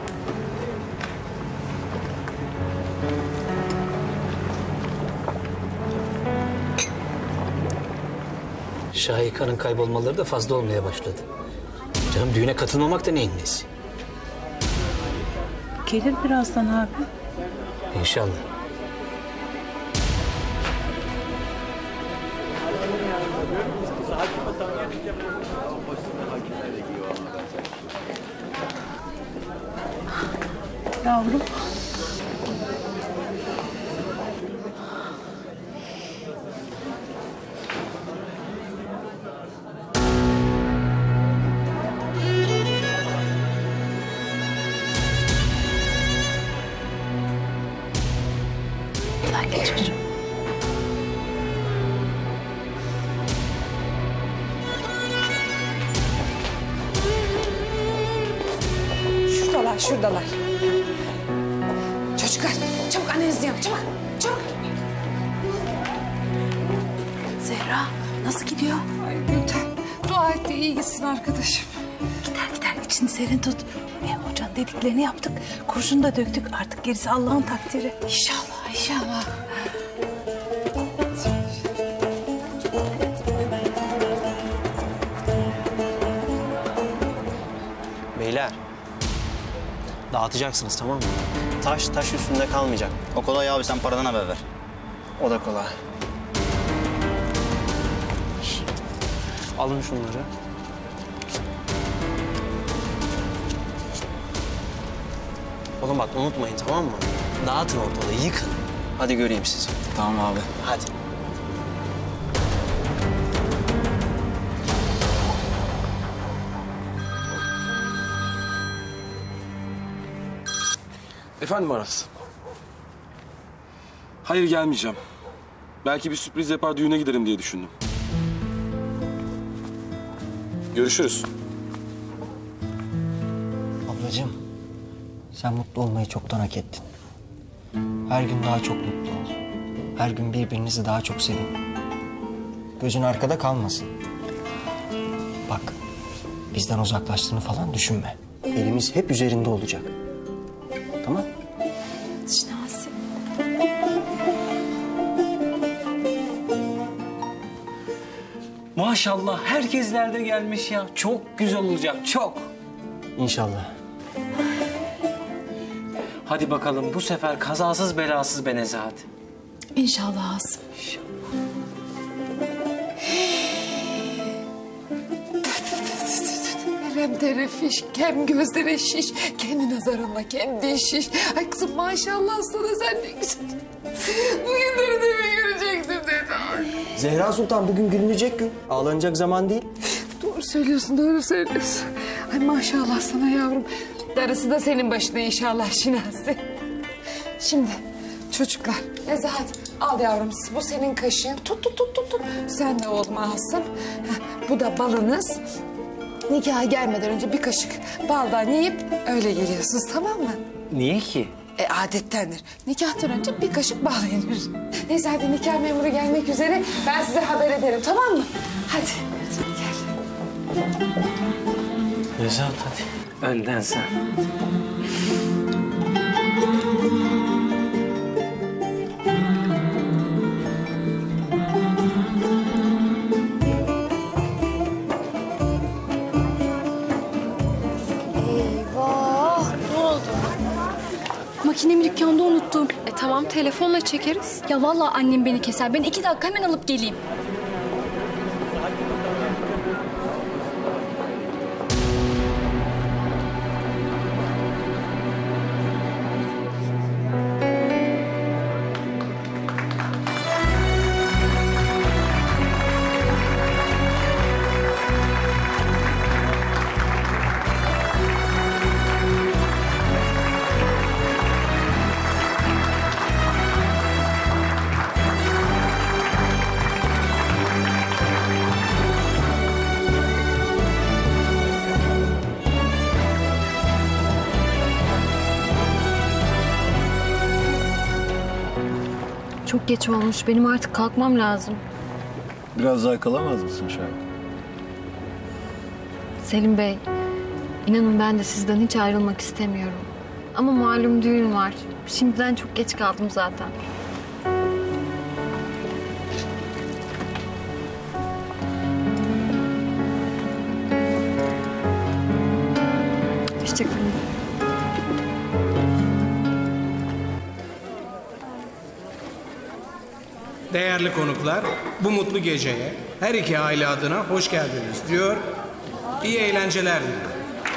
Şahika'nın kaybolmaları da fazla olmaya başladı. Canım düğüne katılmamak da neyin nesi? Gelir birazdan abi. İnşallah. Yavrum. Gel çocuğum. Şuradalar, şuradalar. Çocuklar, çabuk annenizi yanın, çabuk, çabuk. Zehra nasıl gidiyor? Ay Gülten, dua et de iyi gitsin arkadaşım. Gider içini serin tut. Hocan dediklerini yaptık. Kurşunu da döktük. Artık gerisi Allah'ın takdiri. İnşallah, inşallah. Beyler. Dağıtacaksınız tamam mı? Taş üstünde kalmayacak. O kolay abi, sen paradan haber ver. O da kolay. Alın şunları. Oğlum bak unutmayın tamam mı? Dağıtın ortalığı, yıkın. Hadi göreyim sizi. Tamam abi. Hadi. Efendim Aras? Hayır gelmeyeceğim. Belki bir sürpriz yapar düğüne giderim diye düşündüm. Görüşürüz. Ablacığım, sen mutlu olmayı çoktan hak ettin. Her gün daha çok mutlu ol. Her gün birbirinizi daha çok sevin. Gözün arkada kalmasın. Bak, bizden uzaklaştığını falan düşünme. Elimiz hep üzerinde olacak. Tamam? Şinasi. Maşallah herkesler de gelmiş ya. Çok güzel olacak, çok. İnşallah. Hadi bakalım bu sefer kazasız belasız be Nezahat. İnşallah Asım. Hem terefiş, hem gözlere şiş, kendi nazarınla kendi şiş. Ay kızım maşallah sana, sen ne güzel. Bugünleri de mi görecektim dedi. Zehra Sultan bugün gülünecek gün. Ağlanacak zaman değil. Doğru söylüyorsun, doğru söylüyorsun. Ay maşallah sana yavrum. Darısı da senin başına inşallah Şinasi. Şimdi çocuklar, Nezahat al yavrum, bu senin kaşığın. Tut. Sen de oğlum alsın. Bu da balınız. Nikaha gelmeden önce bir kaşık baldan yiyip öyle geliyorsunuz, tamam mı? Niye ki? Adettendir. Nikahtan önce bir kaşık bal yenir. Neyse hadi, nikah memuru gelmek üzere. Ben size haber ederim, tamam mı? Hadi gel. Nezahat hadi. Önden sen. Makinemi dükkanda unuttum. Tamam telefonla çekeriz. Ya vallahi annem beni keser. Ben 2 dakika hemen alıp geleyim. Çok geç olmuş. Benim artık kalkmam lazım. Biraz daha kalamaz mısın Şahik? Selim Bey, inanın ben de sizden hiç ayrılmak istemiyorum. Ama malum düğün var. Şimdiden çok geç kaldım zaten. Hoşçakalın. Değerli konuklar, bu mutlu geceye her iki aile adına hoş geldiniz diyor. İyi eğlenceler diliyorum.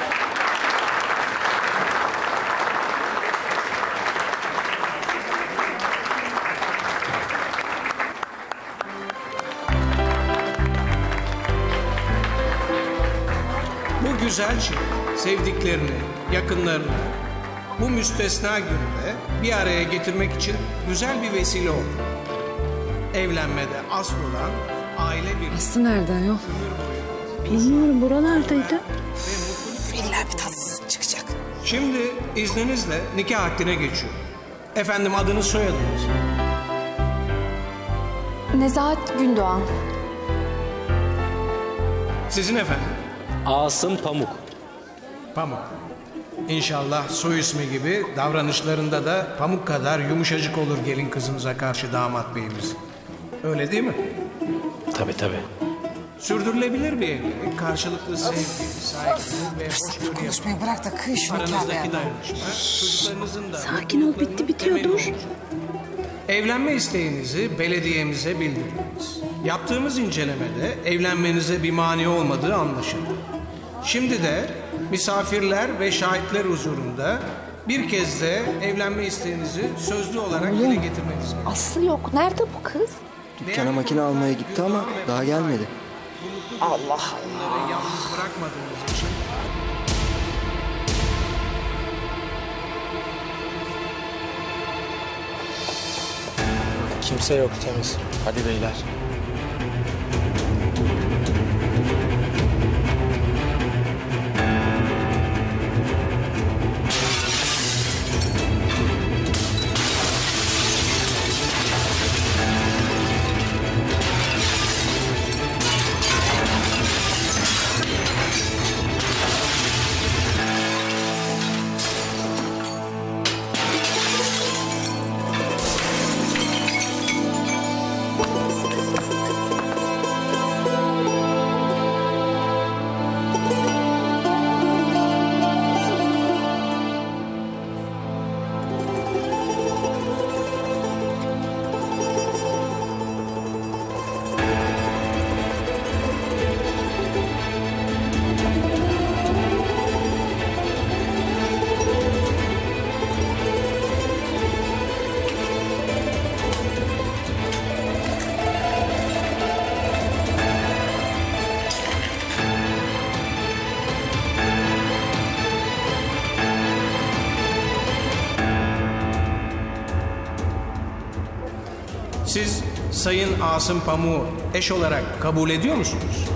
Bu güzel şey, sevdiklerini, yakınlarını bu müstesna günde bir araya getirmek için güzel bir vesile oldu. Evlenmede asıl olan aile birliği. Aslı nereden yok? Bilmiyorum, buralardaydı. İlla bir tatsızlık çıkacak. Şimdi izninizle nikah akdine geçiyorum. Efendim adınız soyadınız? Nezahat Gündoğan. Sizin efendim? Asım Pamuk. Pamuk. İnşallah soy ismi gibi davranışlarında da pamuk kadar yumuşacık olur gelin kızımıza karşı damat beyimiz. Öyle değil mi? Tabii tabii. Sürdürülebilir bir evlilik, karşılıklı sevgi, saygı ve hoşgörü konuşmayı bırak da kıy şunu aranızdaki Kabe'ye. dayanışma, çocuklarınızın da... Sakin ol, bitti bitiyor, dur. Evlenme isteğinizi belediyemize bildiriniz. Yaptığımız incelemede evlenmenize bir mani olmadığı anlaşıldı. Şimdi de misafirler ve şahitler huzurunda bir kez de evlenme isteğinizi sözlü olarak dile getirmeniz gerekiyor. Aslı yok. Nerede bu kız? Dükkana makine almaya gitti ama daha gelmedi. Allah Allah. Yalnız bırakmadığınız için Kimse yok, temiz. Hadi beyler. siz Sayın Asım Pamuk'u eş olarak kabul ediyor musunuz?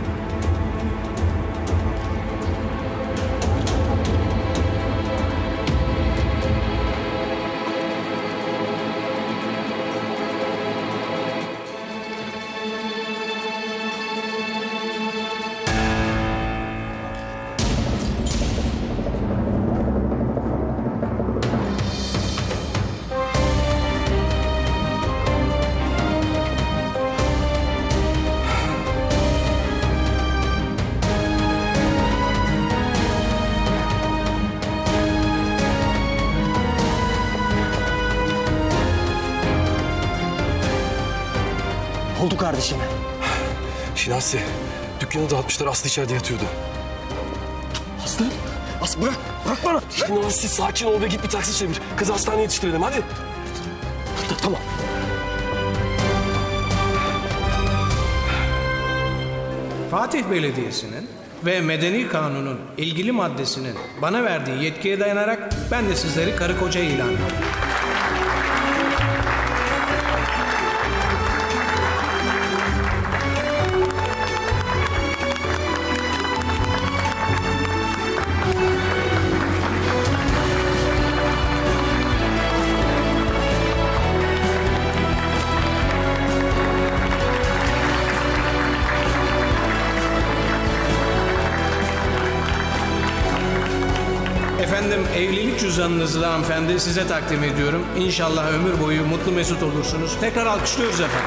Oldu kardeşime. Şinasi, dükkanı dağıtmışlar. Aslı içeride yatıyordu. Aslı? Aslı bırak. Bırak bana. Şinasi sakin ol ve git bir taksi çevir. Kızı hastaneye yetiştirelim hadi. Tamam. Fatih Belediyesi'nin ve Medeni Kanun'un ilgili maddesinin bana verdiği yetkiye dayanarak ben de sizleri karı koca ilan ediyorum. Efendim evlilik cüzdanınızı da hanımefendi size takdim ediyorum. İnşallah ömür boyu mutlu mesut olursunuz. Tekrar alkışlıyoruz efendim.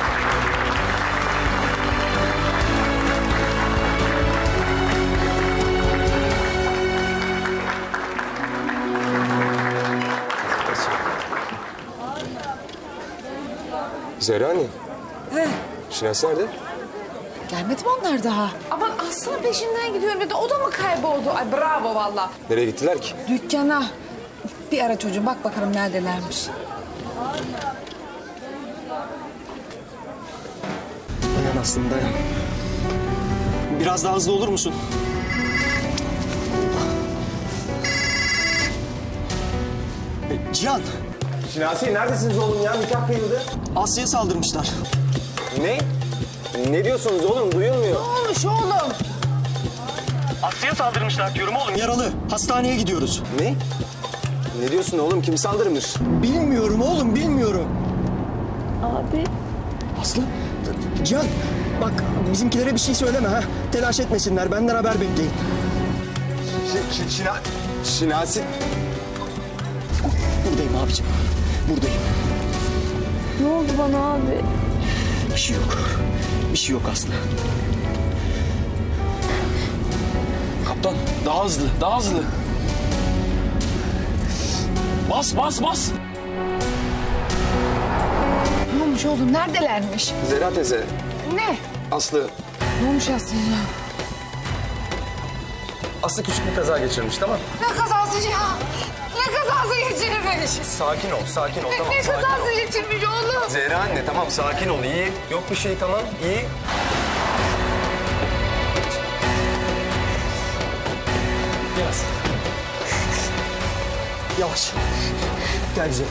Zehra anne. He. Şinasi nerede? Gelmedi mi onlar daha? Aman Aslı'nın peşinden gidiyorum dedi. O da mı kayboldu? Ay bravo valla. Nereye gittiler ki? Dükkana. Bir ara çocuğum bak bakalım neredelermiş. Dayan Aslı, dayan. Biraz daha hızlı olur musun? Cihan. Şinasi neredesiniz oğlum ya? Nikah kıyıldı. Aslı'ya saldırmışlar. Ne? Ne diyorsunuz oğlum? Duyulmuyor. Ne olmuş oğlum? Aslı'ya saldırmışlar diyorum oğlum. Yaralı. Hastaneye gidiyoruz. Ne? Ne diyorsun oğlum? Kim saldırmış? Bilmiyorum oğlum, bilmiyorum. Abi. Aslı. Cihan. Bak bizimkilere bir şey söyleme ha. Telaş etmesinler. Benden haber bekleyin. Şinasi. Buradayım abicim. Buradayım. Ne oldu bana abi? Bir şey yok. Bir şey yok Aslı. Kaptan daha hızlı, daha hızlı. Bas, bas, bas. Ne olmuş oğlum? Neredelermiş? Zehra teyze. Ne? Aslı. Ne olmuş Aslı'ya? Aslı küçük bir kaza geçirmiş, tamam? Ne kazası ya? Ne kazası geçirmiş? Sakin ol, sakin ol. Tamam, Ne sakin kazası ol. geçirmiş oğlum? Zehra anne, tamam sakin ol. İyi. Yok bir şey, tamam. İyi. Yavaş. Yavaş. Gel güzel.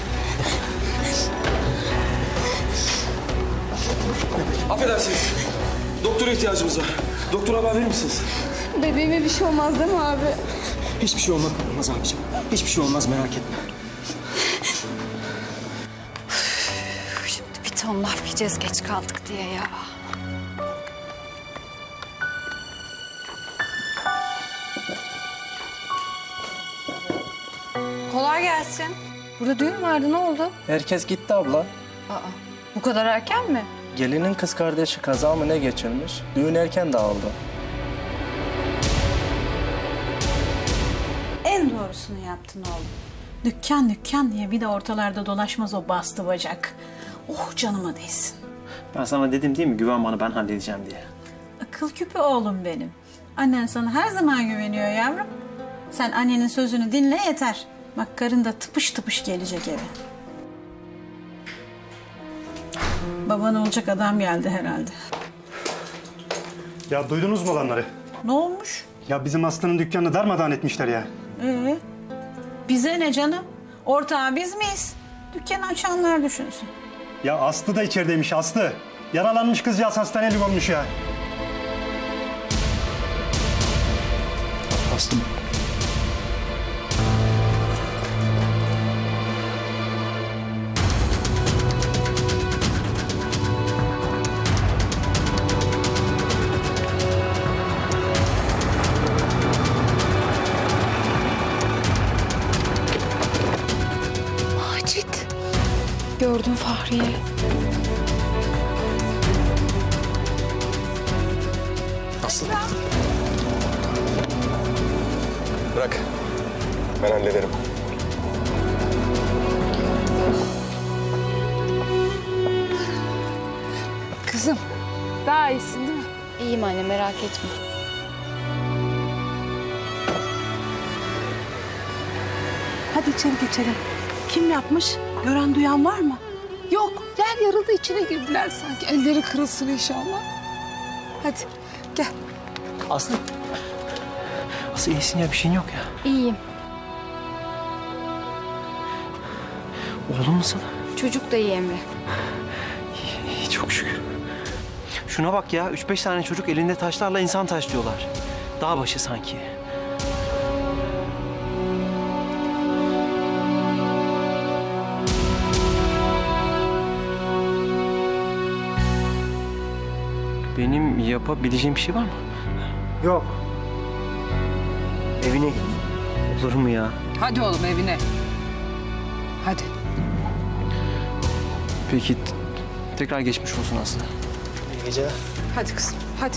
Affedersiniz. Doktora ihtiyacımız var. Doktora haber verir misiniz? Bebeğime bir şey olmaz değil mi abi? Hiçbir şey olmaz abicim. Hiçbir şey olmaz, merak etme. Şimdi bir ton laf yiyeceğiz geç kaldık diye ya. Kolay gelsin. Burada düğün vardı, ne oldu? Herkes gitti abla. Aa, bu kadar erken mi? Gelinin kız kardeşi kaza mı ne geçirmiş? Düğün erken dağıldı. En doğrusunu yaptın oğlum. Dükkan dükkan diye bir de ortalarda dolaşmaz o bastı bacak. Oh canıma değsin. Ben sana dedim değil mi güven bana, ben halledeceğim diye. Akıl küpü oğlum benim. Annen sana her zaman güveniyor yavrum. Sen annenin sözünü dinle yeter. Bak karın da tıpış tıpış gelecek eve. Baban olacak adam geldi herhalde. Ya duydunuz mu olanları? Ne olmuş? Ya bizim Aslı'nın dükkanını darmadağın etmişler ya. Bize ne canım? Ortağı biz miyiz? Dükkanı açanlar düşünsün. Ya Aslı da içerideymiş Aslı. Yaralanmış kızcağız hastanelik olmuş ya. Aslı. Macit. Gördüm Fahriye. Aslı. Bırak. Ben hallederim. Kızım daha iyisin değil mi? İyiyim anne, merak etme. Hadi içeri geçelim. Kim yapmış? Gören duyan var mı? Yok yer yarıldı içine girdiler sanki. Elleri kırılsın inşallah. Hadi gel. Aslı. Aslı iyisin ya, bir şeyin yok ya. İyiyim. Oğlum nasıl? Çocuk da iyi Emre. İyi, çok şükür. Şuna bak ya, 3-5 tane çocuk elinde taşlarla insan taşlıyorlar. Dağ başı sanki. Benim yapabileceğim bir şey var mı? Yok. Evine git. Olur mu ya? Hadi oğlum evine. Hadi. Peki tekrar geçmiş olsun Aslı. İyi geceler. Hadi kızım hadi.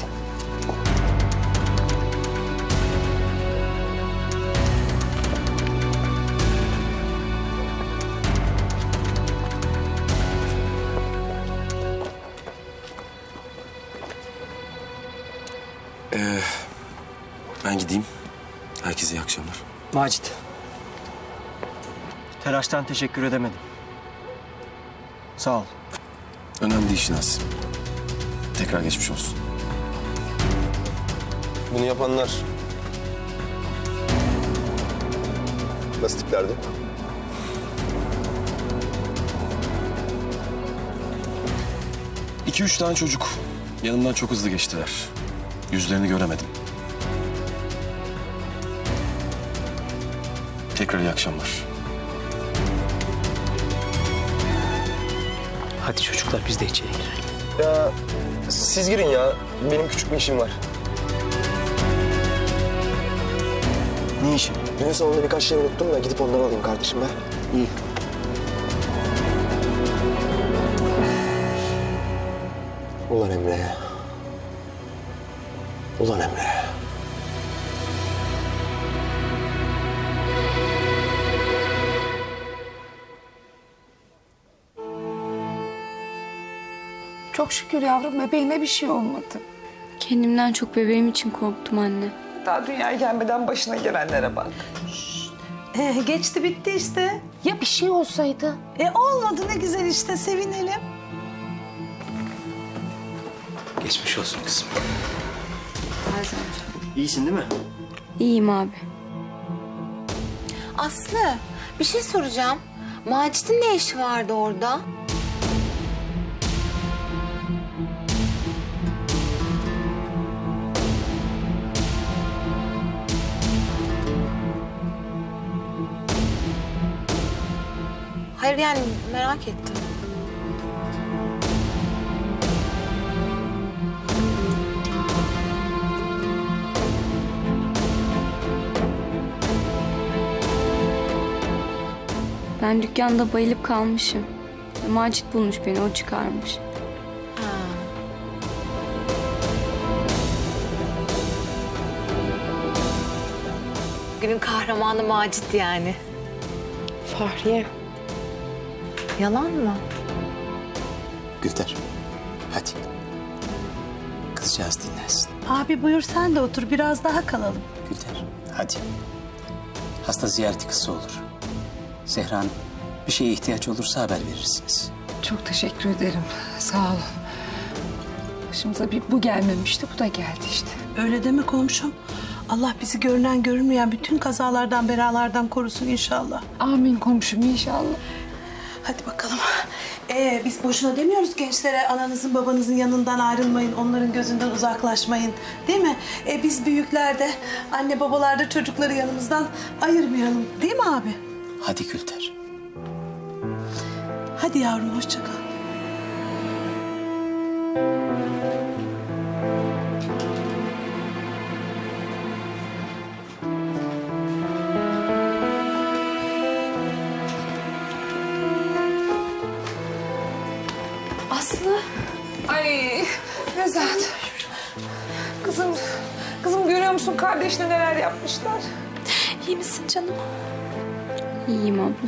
Ben gideyim. Herkese iyi akşamlar. Macit. Telaştan teşekkür edemedim. Sağ ol. Önemli değil Şinas. Tekrar geçmiş olsun. Bunu yapanlar nasıl tiplerdi? İki üç tane çocuk. Yanımdan çok hızlı geçtiler. Yüzlerini göremedim. Tekrar iyi akşamlar. Hadi çocuklar biz de içeri girelim. Ya siz girin ya. Benim küçük bir işim var. Ne işi? Düğün salonunda birkaç şey unuttum da gidip onları alayım kardeşim ben. İyi. Ulan Emre. Ulan Emre. Çok şükür yavrum bebeğine bir şey olmadı. Kendimden çok bebeğim için korktum anne. Daha dünyaya gelmeden başına gelenlere bak. Geçti bitti işte. Ya bir şey olsaydı? Olmadı ne güzel işte sevinelim. Geçmiş olsun kızım. İyisin değil mi? İyiyim abi. Aslı bir şey soracağım. Macit'in ne işi vardı orada? Hayır yani merak ettim. Ben dükkanda bayılıp kalmışım. Macit bulmuş beni, o çıkarmış. Günün kahramanı Macit yani. Fahriye. Yalan mı? Gülter hadi. Kızcağız dinlensin. Abi buyur sen de otur biraz daha kalalım. Gülter hadi. Hasta ziyareti kısa olur. Zehra Hanım bir şeye ihtiyaç olursa haber verirsiniz. Çok teşekkür ederim. Sağ olun. Başımıza bir bu gelmemişti, bu da geldi işte. Öyle deme komşum. Allah bizi görünen görünmeyen bütün kazalardan belalardan korusun inşallah. Amin komşum inşallah. Hadi bakalım. Biz boşuna demiyoruz gençlere ananızın babanızın yanından ayrılmayın, onların gözünden uzaklaşmayın. Değil mi? Biz büyükler de anne babalar da çocukları yanımızdan ayırmayalım. Değil mi abi? Hadi Gülter. Hadi yavrum hoşça kal. Aslı. Ay Nezahat. Kızım görüyor musun kardeşine neler yapmışlar? İyi misin canım? İyiyim abla.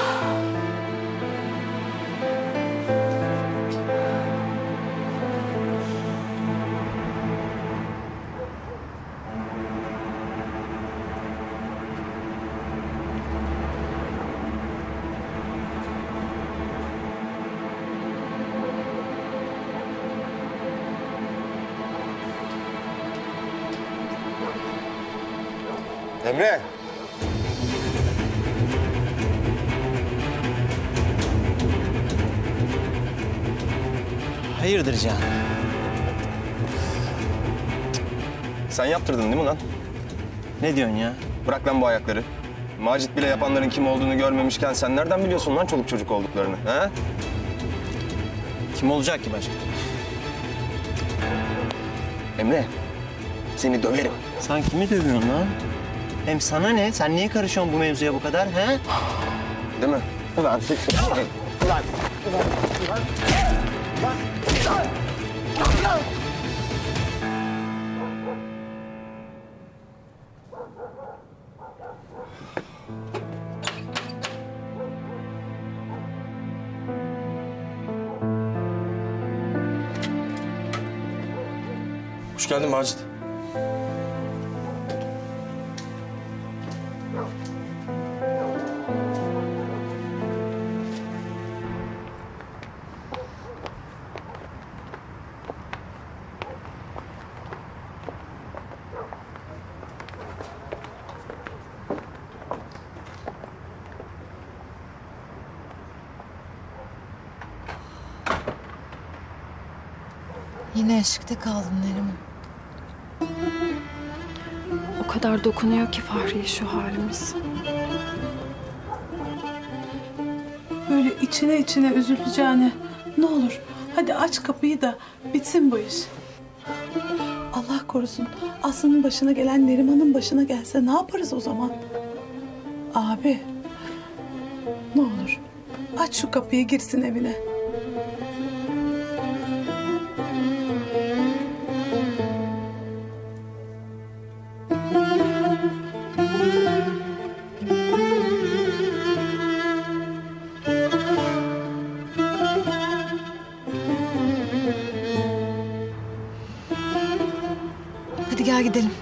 Emre. Hayırdır Can? Sen yaptırdın değil mi lan? Ne diyorsun ya? Bırak lan bu ayakları. Macit bile yapanların kim olduğunu görmemişken sen nereden biliyorsun lan çoluk çocuk olduklarını? He? Kim olacak ki başka? Emre, seni döverim. Sen kimi dövüyorsun lan? Hem sana ne? Sen niye karışıyorsun bu mevzuya bu kadar he? Değil mi? Ulan. Hoş geldin Macit. Yine eşikte kaldım Neriman. O kadar dokunuyor ki Fahriye şu halimiz. Böyle içine içine üzüleceğine ne olur hadi aç kapıyı da bitsin bu iş. Allah korusun Aslı'nın başına gelen Neriman'ın başına gelse ne yaparız o zaman? Abi ne olur aç şu kapıyı girsin evine. Hadi gel gidelim.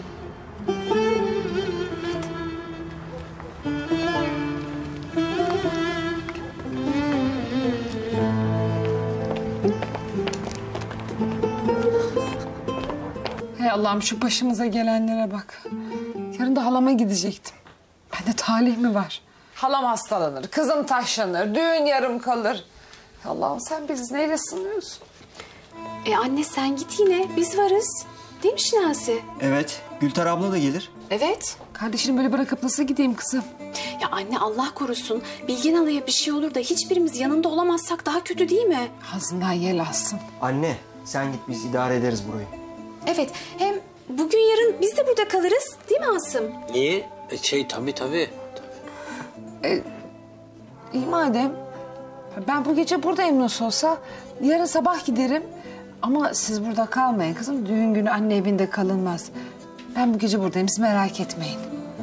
Hey Allah'ım şu başımıza gelenlere bak. Yarın da halama gidecektim. Bende talih mi var? Halam hastalanır, kızım taşlanır, düğün yarım kalır. Allah'ım sen bizi neyle sınıyorsun? Anne sen git yine. Biz varız. Değil mi Şinasi? Evet. Gülter abla da gelir. Evet. Kardeşini böyle bırakıp nasıl gideyim kızım? Ya anne Allah korusun. Bilgen Hala'ya bir şey olur da hiçbirimiz yanında olamazsak daha kötü değil mi? Ağzından yel alsın. Anne sen git biz idare ederiz burayı. Evet. Hem bugün yarın biz de burada kalırız. Değil mi Asım? Niye? Tabii. İyi madem. Ben bu gece buradayım nasıl olsa. Yarın sabah giderim. Ama siz burada kalmayın kızım. Düğün günü anne evinde kalınmaz. Ben bu gece buradayım. Siz merak etmeyin.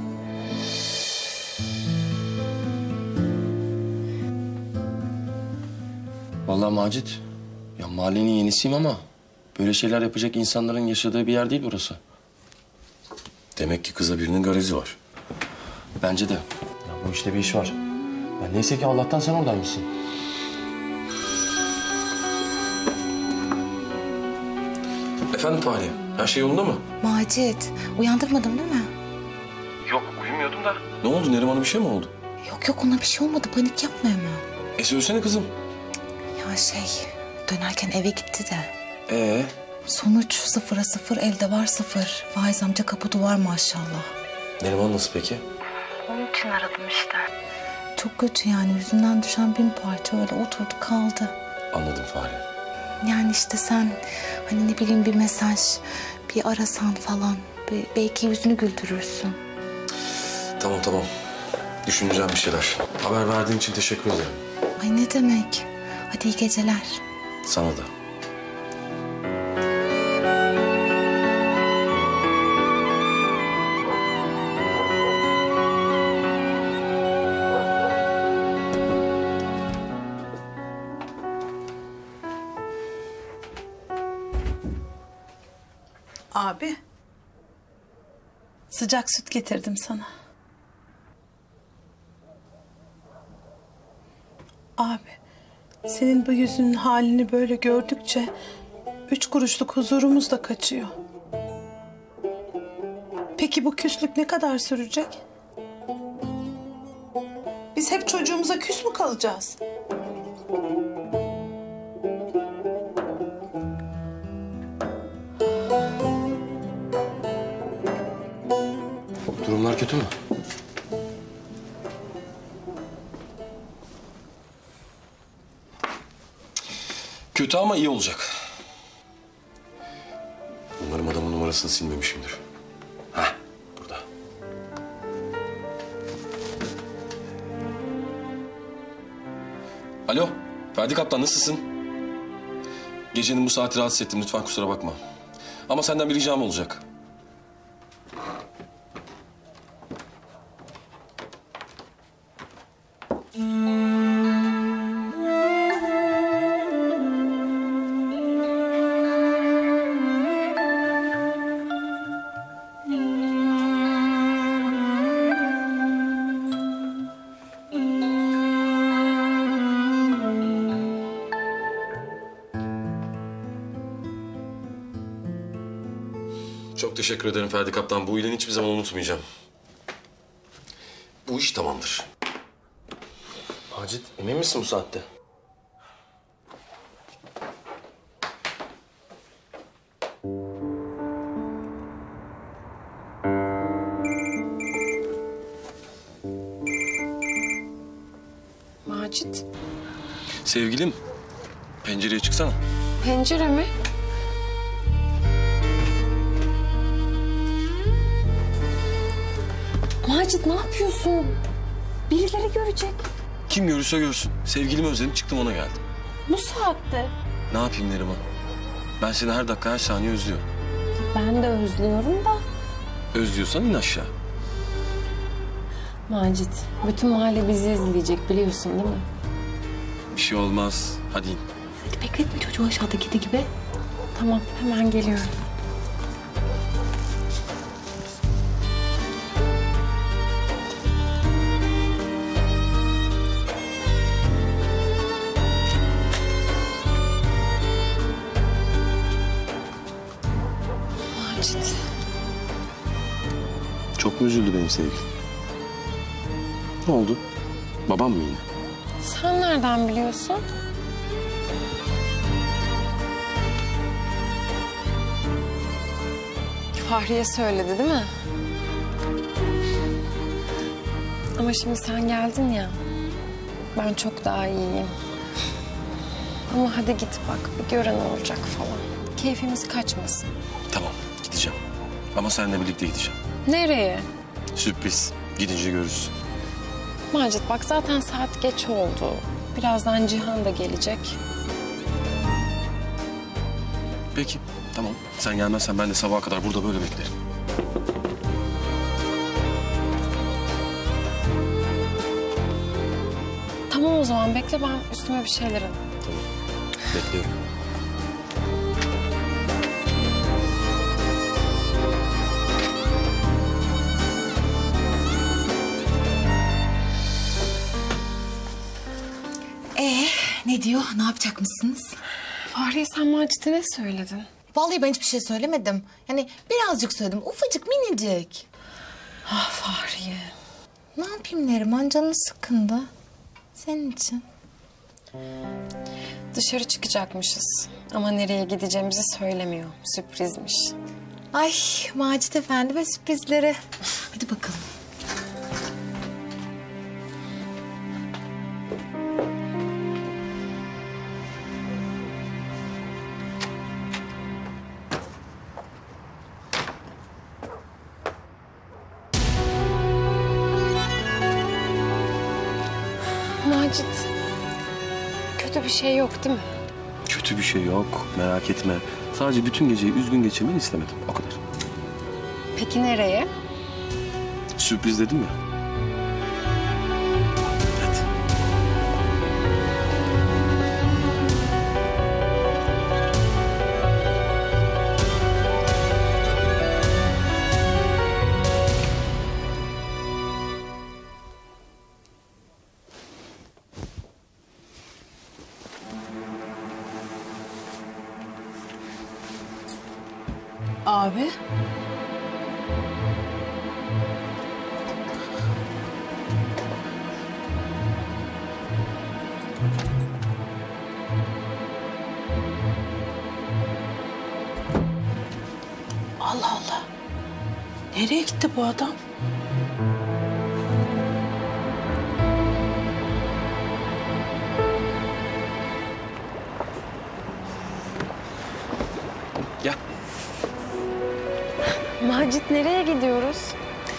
Vallahi Macit, ya mahallenin yenisiyim ama böyle şeyler yapacak insanların yaşadığı bir yer değil burası. Demek ki kıza birinin garezi var. Bence de. Ya bu işte bir iş var. Ya neyse ki Allah'tan sen oradaymışsın. Efendim Fahriye, her şey yolunda mı? Macit, uyandırmadım değil mi? Yok, uyumuyordum da. Ne oldu? Neriman'a bir şey mi oldu? Yok ona bir şey olmadı. Panik yapma hemen. Söylesene kızım. Ya dönerken eve gitti de. Sonuç 0'a 0, elde var 0. Faiz amca kapı duvar maşallah. Neriman nasıl peki? Onun için aradım işte. Çok kötü yani. Yüzünden düşen 1000 parça öyle oturdu kaldı. Anladım Fahriye. Yani işte sen hani ne bileyim bir mesaj, bir arasan falan. Belki yüzünü güldürürsün. Tamam. Düşüneceğim bir şeyler. Haber verdiğin için teşekkür ederim. Ay ne demek. Hadi iyi geceler. Sana da. Abi. Sıcak süt getirdim sana. Abi. Senin bu yüzünün halini böyle gördükçe 3 kuruşluk huzurumuz da kaçıyor. Peki bu küslük ne kadar sürecek? Biz hep çocuğumuza küs mü kalacağız? Durumlar kötü mü? Kötü ama iyi olacak. Umarım adamın numarasını silmemişimdir. Hah, burada. Alo, Ferdi Kaptan nasılsın? Gecenin bu saati rahatsız ettim, lütfen kusura bakma. Ama senden bir ricam olacak. Çok teşekkür ederim Ferdi Kaptan. Bu iyiliğini hiçbir zaman unutmayacağım. Bu iş tamamdır. Macit, emin misin bu saatte? Macit. Sevgilim, pencereye çıksana. Pencere mi? Macit ne yapıyorsun? Birileri görecek. Kim görürse görsün. Sevgilimi özledim, çıktım ona geldim. Bu saatte. Ne yapayım Neriman? Ben seni her dakika, her saniye özlüyorum. Ben de özlüyorum da. Özlüyorsan in aşağı. Macit, bütün mahalle bizi izleyecek biliyorsun değil mi? Bir şey olmaz. Hadi in. Hadi bekletme çocuğu aşağıda kedi gibi. Tamam, hemen geliyorum. Macit. Çok mu üzüldü benim sevgilim? Ne oldu? Babam mı yine? Sen nereden biliyorsun? Fahriye söyledi değil mi? Ama şimdi sen geldin ya. Ben çok daha iyiyim. Ama hadi git bak, bir gören olacak falan. Keyfimiz kaçmasın. Tamam, gideceğim. Ama seninle birlikte gideceğim. Nereye? Sürpriz. Gidince görürsün. Macit bak zaten saat geç oldu. Birazdan Cihan da gelecek. Peki, tamam. Sen gelmezsen ben de sabaha kadar burada böyle beklerim. Tamam o zaman bekle, ben üstüme bir şeyler alayım. Tamam, bekliyorum. Ne diyor? Ne yapacakmışsınız? Fahriye sen Macit'e ne söyledin? Vallahi ben hiçbir şey söylemedim. Yani birazcık söyledim. Ufacık, minicik. Ah Fahriye. Ne yapayım Neriman? Canı sıkkındı. Senin için. Dışarı çıkacakmışız. Ama nereye gideceğimizi söylemiyor. Sürprizmiş. Ay Macit Efendi ve sürprizleri. Hadi bakalım. Macit, kötü bir şey yok değil mi? Kötü bir şey yok, merak etme. Sadece bütün geceyi üzgün geçirmeni istemedim, o kadar. Peki nereye? Sürpriz dedim ya. Hadi. Abi. Allah Allah. Nereye gitti bu adam? Gel. Macit nereye gidiyoruz?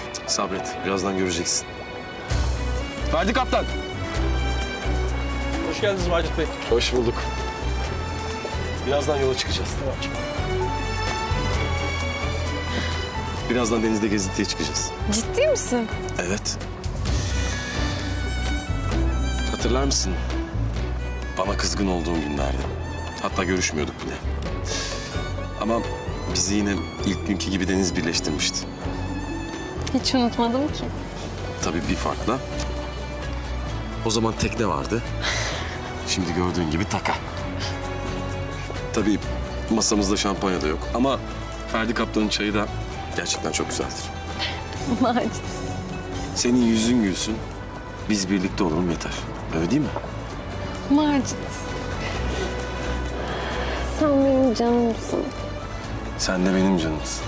Sabret, birazdan göreceksin. Ferdi Kaptan. Hoş geldiniz Macit Bey. Hoş bulduk. Birazdan yola çıkacağız. Tamam. Birazdan denizde gezintiye çıkacağız. Ciddi misin? Evet. Hatırlar mısın? Bana kızgın olduğun günlerde. Hatta görüşmüyorduk bile. Ama bizi yine ilk günkü gibi deniz birleştirmişti. Hiç unutmadım ki. Tabii bir farkla. O zaman tekne vardı. Şimdi gördüğün gibi taka. Tabii masamızda şampanya da yok ama Ferdi Kaptan'ın çayı da gerçekten çok güzeldir. Macit. Senin yüzün gülsün, biz birlikte olalım yeter. Öyle değil mi? Macit. Sen benim canımsın. Sen de benim canımsın.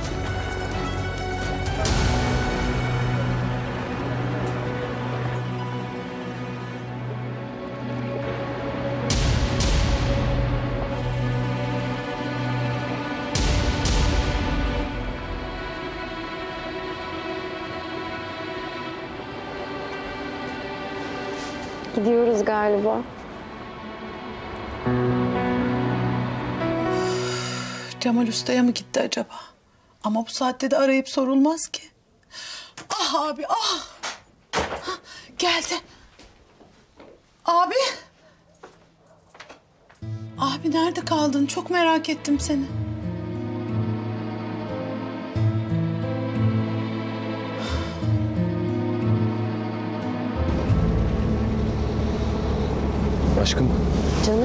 Gidiyoruz galiba. Cemal Usta'ya mı gitti acaba? Ama bu saatte de arayıp sorulmaz ki. Ah abi ah. Hah, geldi. Abi. Abi nerede kaldın? Çok merak ettim seni. Aşkım. Canım.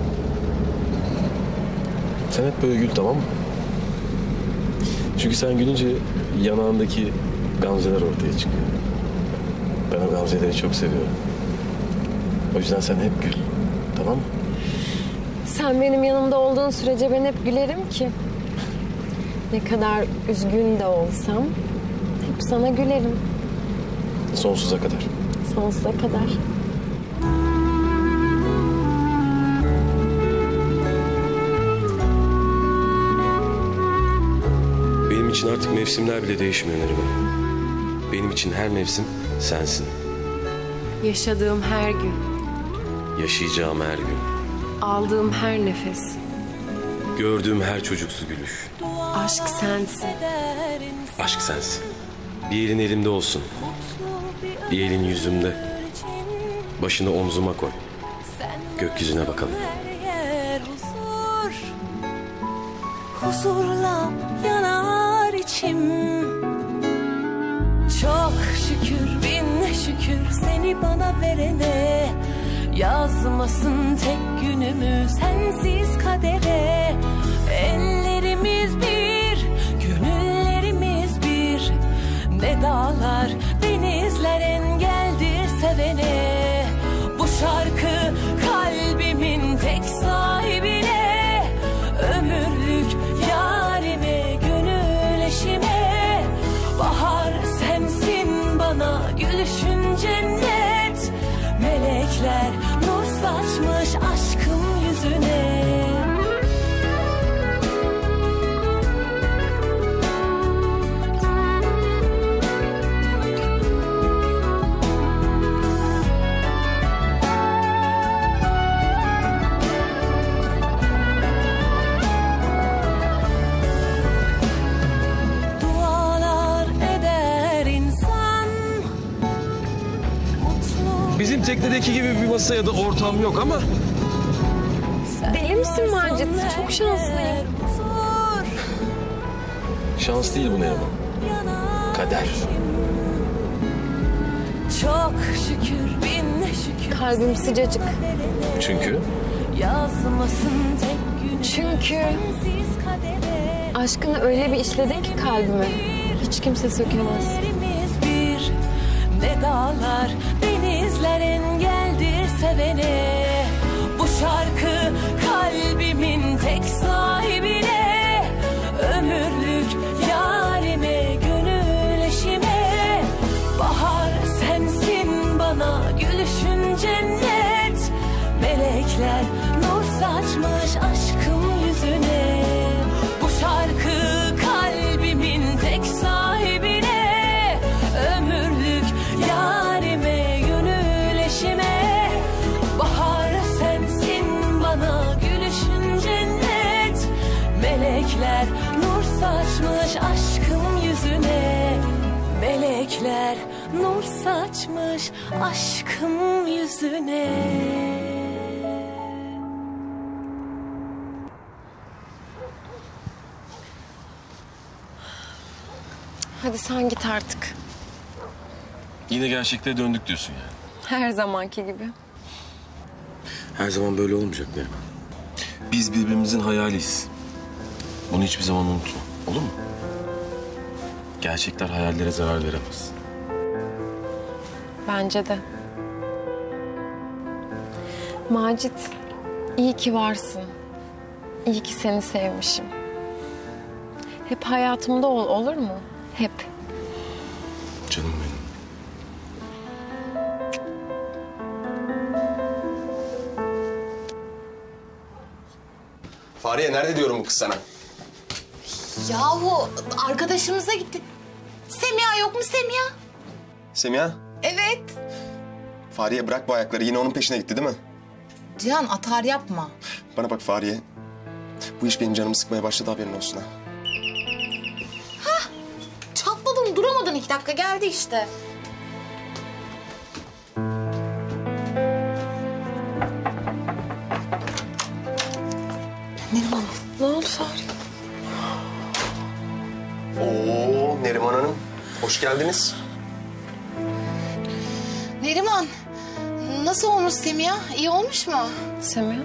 Sen hep böyle gül, tamam mı? Çünkü sen gülünce yanağındaki gamzeler ortaya çıkıyor. Ben o gamzeleri çok seviyorum. O yüzden sen hep gül, tamam mı? Sen benim yanımda olduğun sürece ben hep gülerim ki. Ne kadar üzgün de olsam hep sana gülerim. Sonsuza kadar. Sonsuza kadar. Benim için artık mevsimler bile değişmiyor Neriman. Benim için her mevsim sensin. Yaşadığım her gün, Yaşayacağım her gün. aldığım her nefes, Gördüğüm her çocuksu gülüş. aşk sensin. Aşk sensin. Bir elin elimde olsun. Bir elin yüzümde. Başını omzuma koy. Gökyüzüne bakalım. Huzurla yanar içim. Çok şükür bin şükür seni bana verene. Yazmasın tek günümü sensiz kadere. Ellerimiz bir, gönüllerimiz bir. Ne dağlar denizler engeldir sevene. Bu şarkı kalbimin tek sahibine. Ömürlük yarime, gönül eşime. Bahar sensin bana, gülüşün cennet. Melekler nur saçmış aşkım yüzüne. Bizim teknedeki gibi bir masa ya da ortam yok ama... Deli misin Macit? Çok şanslıyım. Şans değil bu Neriman. Kader. Çok şükür bin şükür. Kalbim sıcacık. Çünkü? Yazmasın tek gün. Çünkü aşkını öyle bir işledin ki kalbime. Hiç kimse sökemez. Bir, ne dağlar denizler engeldir sevene. Bu şarkı kalbimin tek sahibine. Ömürlük yarime, gönül eşime. Bahar sensin bana, gülüşün cennet. Melekler nur saçmış aşkım yüzüne. Bu şarkı kalbimin tek sahibine. Ömürlük yarime, gönül eşime. Bahar gökler nur saçmış aşkım yüzüne. Hadi sen git artık. Yine gerçekliğe döndük diyorsun yani. Her zamanki gibi. Her zaman böyle olmayacak Neriman. Biz birbirimizin hayaliyiz. Bunu hiçbir zaman unutma. Olur mu? Gerçekler hayallere zarar veremez. Bence de. Macit, iyi ki varsın. İyi ki seni sevmişim. Hep hayatımda ol, olur mu? Hep. Canım benim. Fahriye nerede diyorum bu kız sana? Yahu arkadaşımıza gitti. Semiha yok mu Semiha? Semiha? Evet. Fahriye bırak bu ayakları. Yine onun peşine gitti değil mi? Cihan atar yapma. Bana bak Fahriye. Bu iş benim canımı sıkmaya başladı, haberin olsun ha. Hah, çatladın duramadın 2 dakika geldi işte. Neriman, ne oldu Fahri? Oo Neriman Hanım, hoş geldiniz. Neriman, nasıl olmuş Semiha? İyi olmuş mu? Semiha?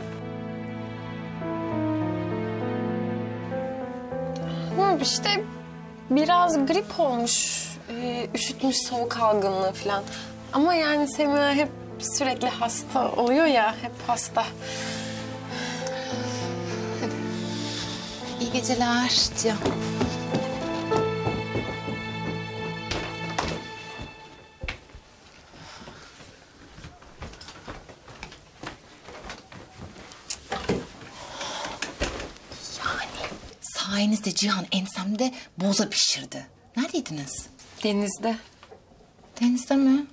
İşte biraz grip olmuş. Üşütmüş, soğuk algınlığı falan. Ama yani Semiha hep sürekli hasta oluyor ya, hep hasta. Hadi. İyi geceler Cihan. Sayenizde Cihan ensemde boza pişirdi. Neredeydiniz? Denizde. Denizde mi?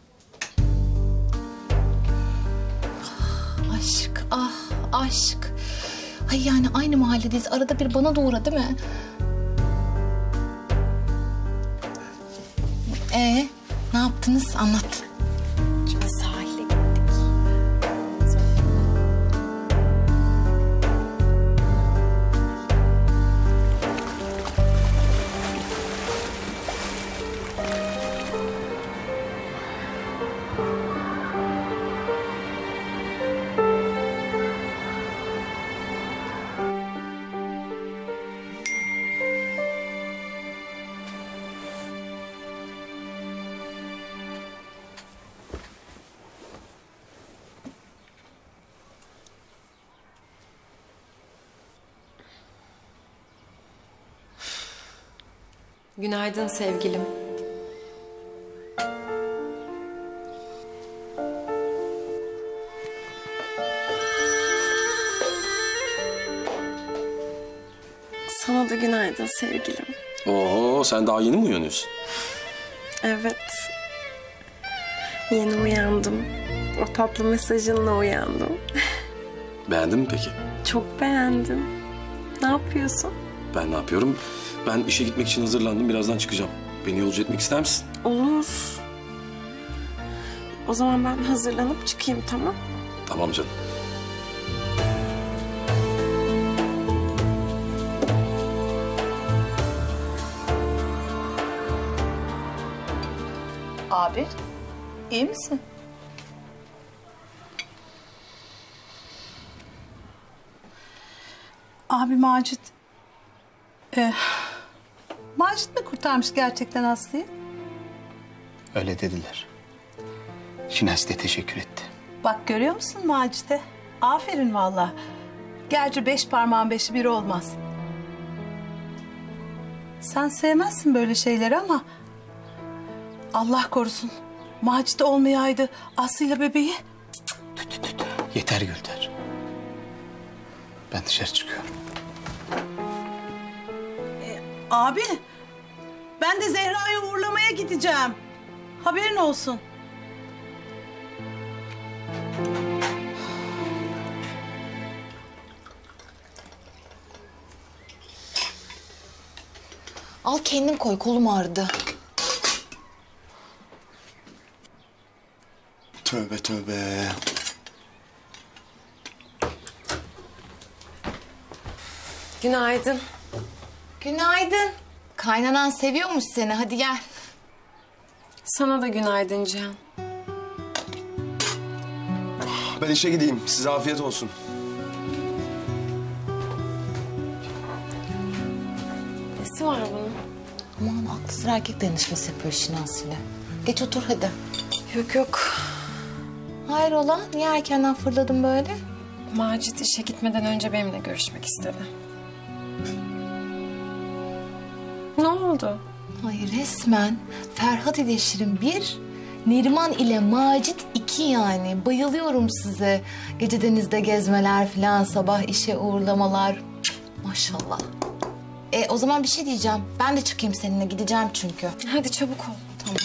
Aşk, ah aşk. Ay yani aynı mahalledeyiz. Arada bir bana da uğra değil mi? Ne yaptınız? Anlat. Şimdi sahile gittik. Günaydın sevgilim. Sana da günaydın sevgilim. Oo, sen daha yeni mi uyanıyorsun? Evet. Yeni uyandım. O tatlı mesajınla uyandım. Beğendin mi peki? Çok beğendim. Ne yapıyorsun? Ben ne yapıyorum? Ben işe gitmek için hazırlandım. Birazdan çıkacağım. Beni yolcu etmek ister misin? Olur. O zaman ben hazırlanıp çıkayım, tamam? Tamam canım. Abi, iyi misin? Abi Macit... Macit mi kurtarmış gerçekten Aslı'yı? Öyle dediler. Şinasi de teşekkür etti. Bak görüyor musun Macit'e? Aferin vallahi. Gerçi 5 parmağın 5'i bir olmaz. Sen sevmezsin böyle şeyleri ama... Allah korusun. Macit olmayaydı Aslı'yla bebeği. Yeter Gülter. Ben dışarı çıkıyorum. Abi, ben de Zehra'yı uğurlamaya gideceğim. Haberin olsun. Al kendin koy, kolum ağrıdı. Tövbe tövbe. Günaydın. Günaydın. Kaynanan seviyormuş seni. Hadi gel. Sana da günaydın Cihan. Ben işe gideyim. Size afiyet olsun. Nesi var bunun? Aman aklı sıra erkek dayanışması yapıyor işin Aslı'yla. Geç otur hadi. Yok. Hayrola? Niye erkenden fırladın böyle? Macit işe gitmeden önce benimle görüşmek istedi. Ne oldu? Hayır resmen Ferhat ile Şirin 1, Neriman ile Macit 2 yani. Bayılıyorum size. Gece denizde gezmeler falan, sabah işe uğurlamalar. Cık, maşallah. O zaman bir şey diyeceğim. Ben de çıkayım seninle, gideceğim çünkü. Hadi çabuk ol. Tamam.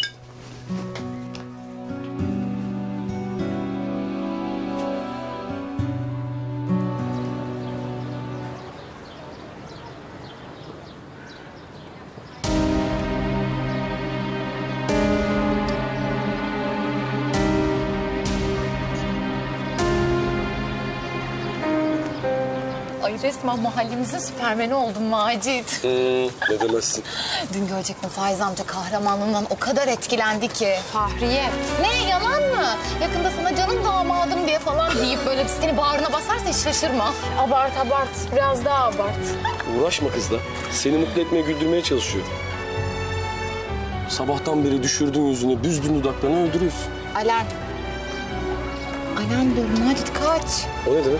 Ay resmen mahallemizin süpermeni oldum Macit. Ne demezsin. Dün görecektin Faiz amca kahramanlığından o kadar etkilendi ki. Fahriye. Ne yalan mı? Yakında sana canım damadım diye falan deyip böyle seni bağrına basarsa hiç şaşırma. Abart. Biraz daha abart. Uğraşma kızla. Seni mutlu etmeye, güldürmeye çalışıyor. Sabahtan beri düşürdün yüzünü, büzdün dudaklarını, öldürüyorsun. Alarm. Alarm diyorum Macit, kaç. O ne demek?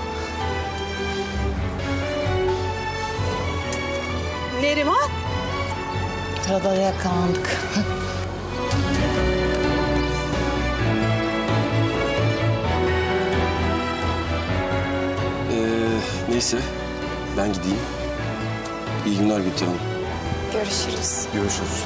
Neriman. Radara yakalandık. Neyse, ben gideyim. İyi günler Gülten Hanım. Görüşürüz. Görüşürüz.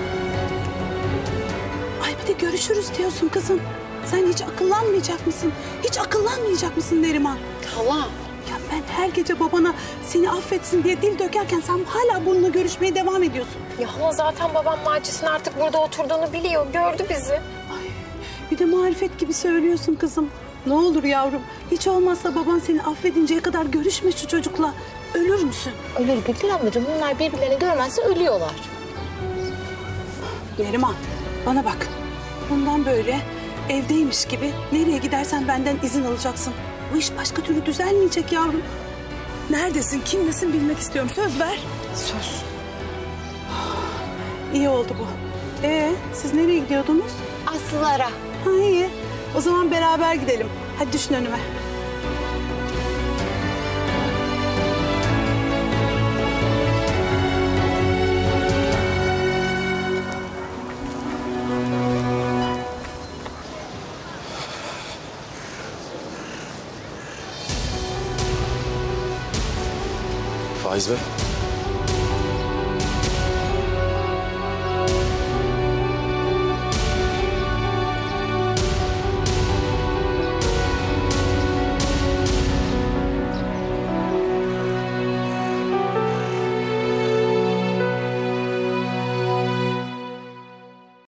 Ay bir de görüşürüz diyorsun kızım. Sen hiç akıllanmayacak mısın? Hiç akıllanmayacak mısın Neriman? Hala. Ya ben her gece babana seni affetsin diye dil dökerken sen hala bununla görüşmeye devam ediyorsun. Ya hala zaten babam Macit'in artık burada oturduğunu biliyor. Gördü bizi. Ay, bir de marifet gibi söylüyorsun kızım. Ne olur yavrum, hiç olmazsa baban seni affedinceye kadar görüşme şu çocukla. Ölür müsün? Ölür Gülten ablacığım. Bunlar birbirlerini görmezse ölüyorlar. Neriman, bana bak. Bundan böyle evdeymiş gibi nereye gidersen benden izin alacaksın. Bu iş başka türlü düzelmeyecek yavrum. Neredesin, kimlesin bilmek istiyorum. Söz ver. Söz. İyi oldu bu. Siz nereye gidiyordunuz? Aslılara. Ha iyi. O zaman beraber gidelim. Hadi düşün önüme. Faiz Bey.